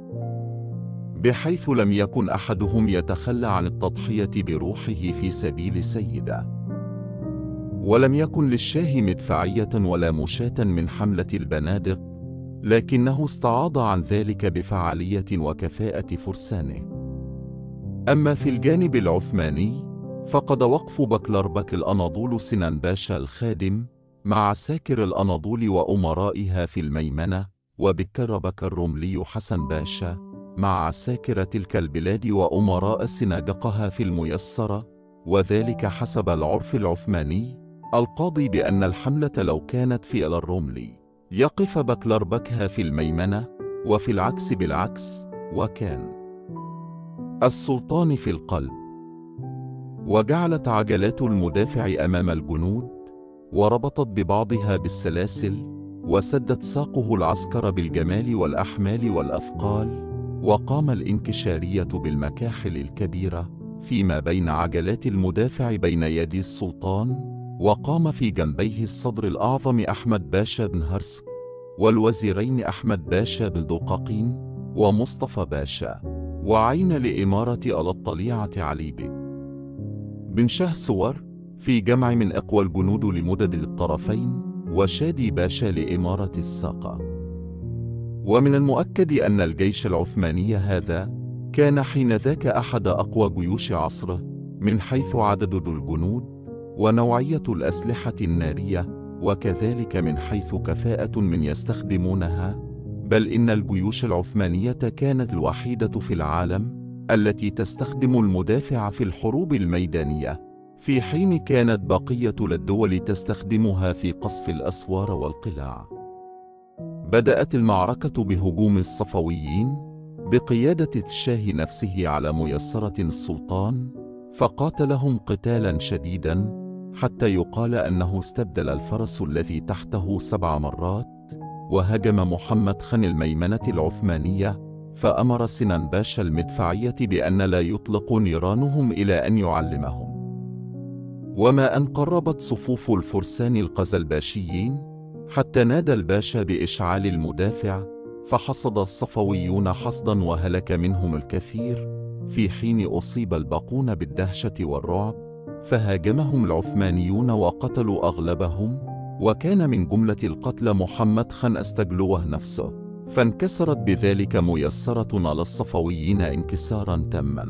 بحيث لم يكن أحدهم يتخلى عن التضحية بروحه في سبيل سيده. ولم يكن للشاه مدفعية ولا مشاة من حملة البنادق، لكنه استعاض عن ذلك بفعالية وكفاءة فرسانه. أما في الجانب العثماني فقد وقف بكلربك الأناضول سنان باشا الخادم مع عساكر الأناضول وأمرائها في الميمنة، وبكربك الرملي حسن باشا مع عساكر تلك البلاد وأمراء سنادقها في الميسرة، وذلك حسب العرف العثماني القاضي بأن الحملة لو كانت في الرملي يقف بكلربكها في الميمنة، وفي العكس بالعكس، وكان السلطان في القلب. وجعلت عجلات المدافع أمام الجنود، وربطت ببعضها بالسلاسل، وسدت ساقه العسكر بالجمال والأحمال والأثقال، وقام الإنكشارية بالمكاحل الكبيرة فيما بين عجلات المدافع بين يدي السلطان، وقام في جنبيه الصدر الأعظم أحمد باشا بن هرسك، والوزيرين أحمد باشا بن دقاقين ومصطفى باشا، وعين لإمارة على الطليعة علي بن شهسور في جمع من أقوى الجنود لمدد الطرفين، وشادي باشا لإمارة الساقة. ومن المؤكد أن الجيش العثماني هذا كان حينذاك أحد أقوى جيوش عصره، من حيث عدد الجنود ونوعية الأسلحة النارية، وكذلك من حيث كفاءة من يستخدمونها، بل إن الجيوش العثمانية كانت الوحيدة في العالم التي تستخدم المدافع في الحروب الميدانية، في حين كانت بقية الدول تستخدمها في قصف الأسوار والقلاع. بدأت المعركة بهجوم الصفويين بقيادة الشاه نفسه على ميسرة السلطان، فقاتلهم قتالا شديدا حتى يقال أنه استبدل الفرس الذي تحته 7 مرات. وهجم محمد خان الميمنة العثمانية، فأمر سنان باشا المدفعية بأن لا يطلق نيرانهم إلى أن يعلمهم. وما أن قربت صفوف الفرسان القزلباشيين حتى نادى الباشا بإشعال المدافع، فحصد الصفويون حصدا وهلك منهم الكثير، في حين أصيب الباقون بالدهشة والرعب، فهاجمهم العثمانيون وقتلوا أغلبهم، وكان من جملة القتلى محمد خان أستجلوه نفسه، فانكسرت بذلك ميسرة على الصفويين انكسارا تاما.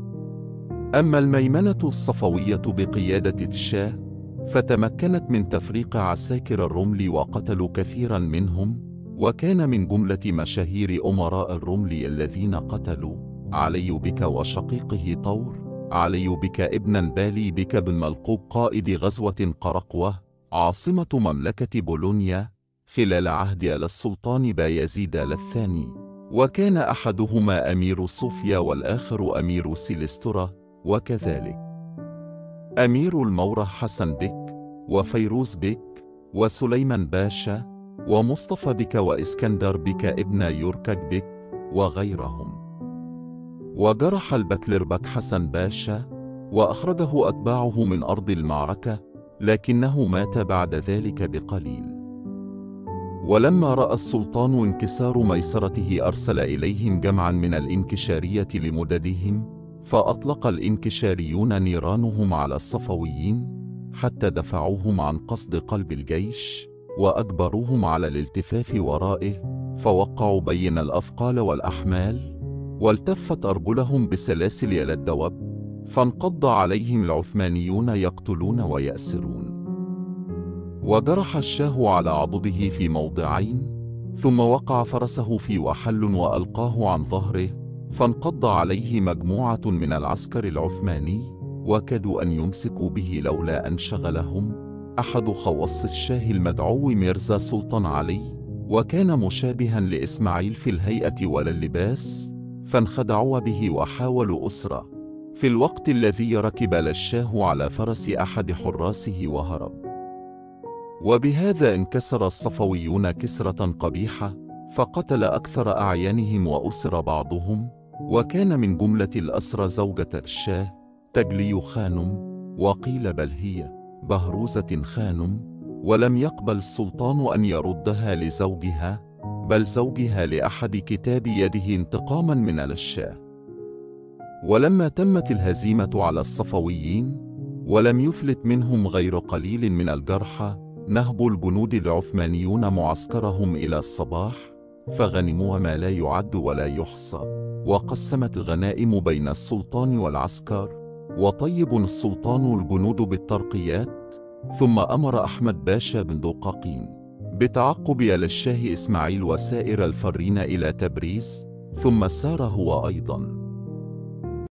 أما الميمنة الصفوية بقيادة الشاه فتمكنت من تفريق عساكر الرمل وقتلوا كثيرا منهم، وكان من جملة مشاهير أمراء الرمل الذين قتلوا علي بك وشقيقه طور، علي بك ابن بالي بك بن ملقوب قائد غزوة قرقوة عاصمة مملكة بولونيا خلال عهد السلطان بايزيد الثاني، وكان أحدهما أمير صوفيا والآخر أمير سيلسترا، وكذلك أمير المورة حسن بك وفيروز بك وسليمان باشا ومصطفى بك وإسكندر بك ابن يوركك بك وغيرهم. وجرح البكلربك حسن باشا وأخرجه أتباعه من أرض المعركة، لكنه مات بعد ذلك بقليل. ولما رأى السلطان انكسار ميسرته أرسل إليهم جمعا من الإنكشارية لمددهم، فأطلق الإنكشاريون نيرانهم على الصفويين حتى دفعوهم عن قصد قلب الجيش وأجبروهم على الالتفاف ورائه، فوقعوا بين الأثقال والأحمال والتفت أرجلهم بسلاسل إلى الدواب، فانقض عليهم العثمانيون يقتلون ويأسرون. وجرح الشاه على عضده في موضعين، ثم وقع فرسه في وحل وألقاه عن ظهره، فانقض عليه مجموعة من العسكر العثماني وكادوا أن يمسكوا به لولا أن شغلهم أحد خواص الشاه المدعو ميرزا سلطان علي، وكان مشابها لإسماعيل في الهيئة ولا اللباس، فانخدعوا به وحاولوا أسره في الوقت الذي ركب الشاه على فرس أحد حراسه وهرب. وبهذا انكسر الصفويون كسرة قبيحة، فقتل أكثر أعيانهم وأسر بعضهم، وكان من جملة الأسرى زوجة الشاه تجلي خانم، وقيل بل هي بهروزة خانم، ولم يقبل السلطان أن يردها لزوجها، بل زوجها لأحد كتاب يده انتقاما من الشاه. ولما تمت الهزيمة على الصفويين ولم يفلت منهم غير قليل من الجرحى، نهب الجنود العثمانيون معسكرهم إلى الصباح، فغنموا ما لا يعد ولا يحصى، وقسمت الغنائم بين السلطان والعسكر، وطيب السلطان الجنود بالترقيات، ثم أمر أحمد باشا بن دقاقين بتعقب الشاه إسماعيل وسائر الفرين إلى تبريز، ثم سار هو أيضا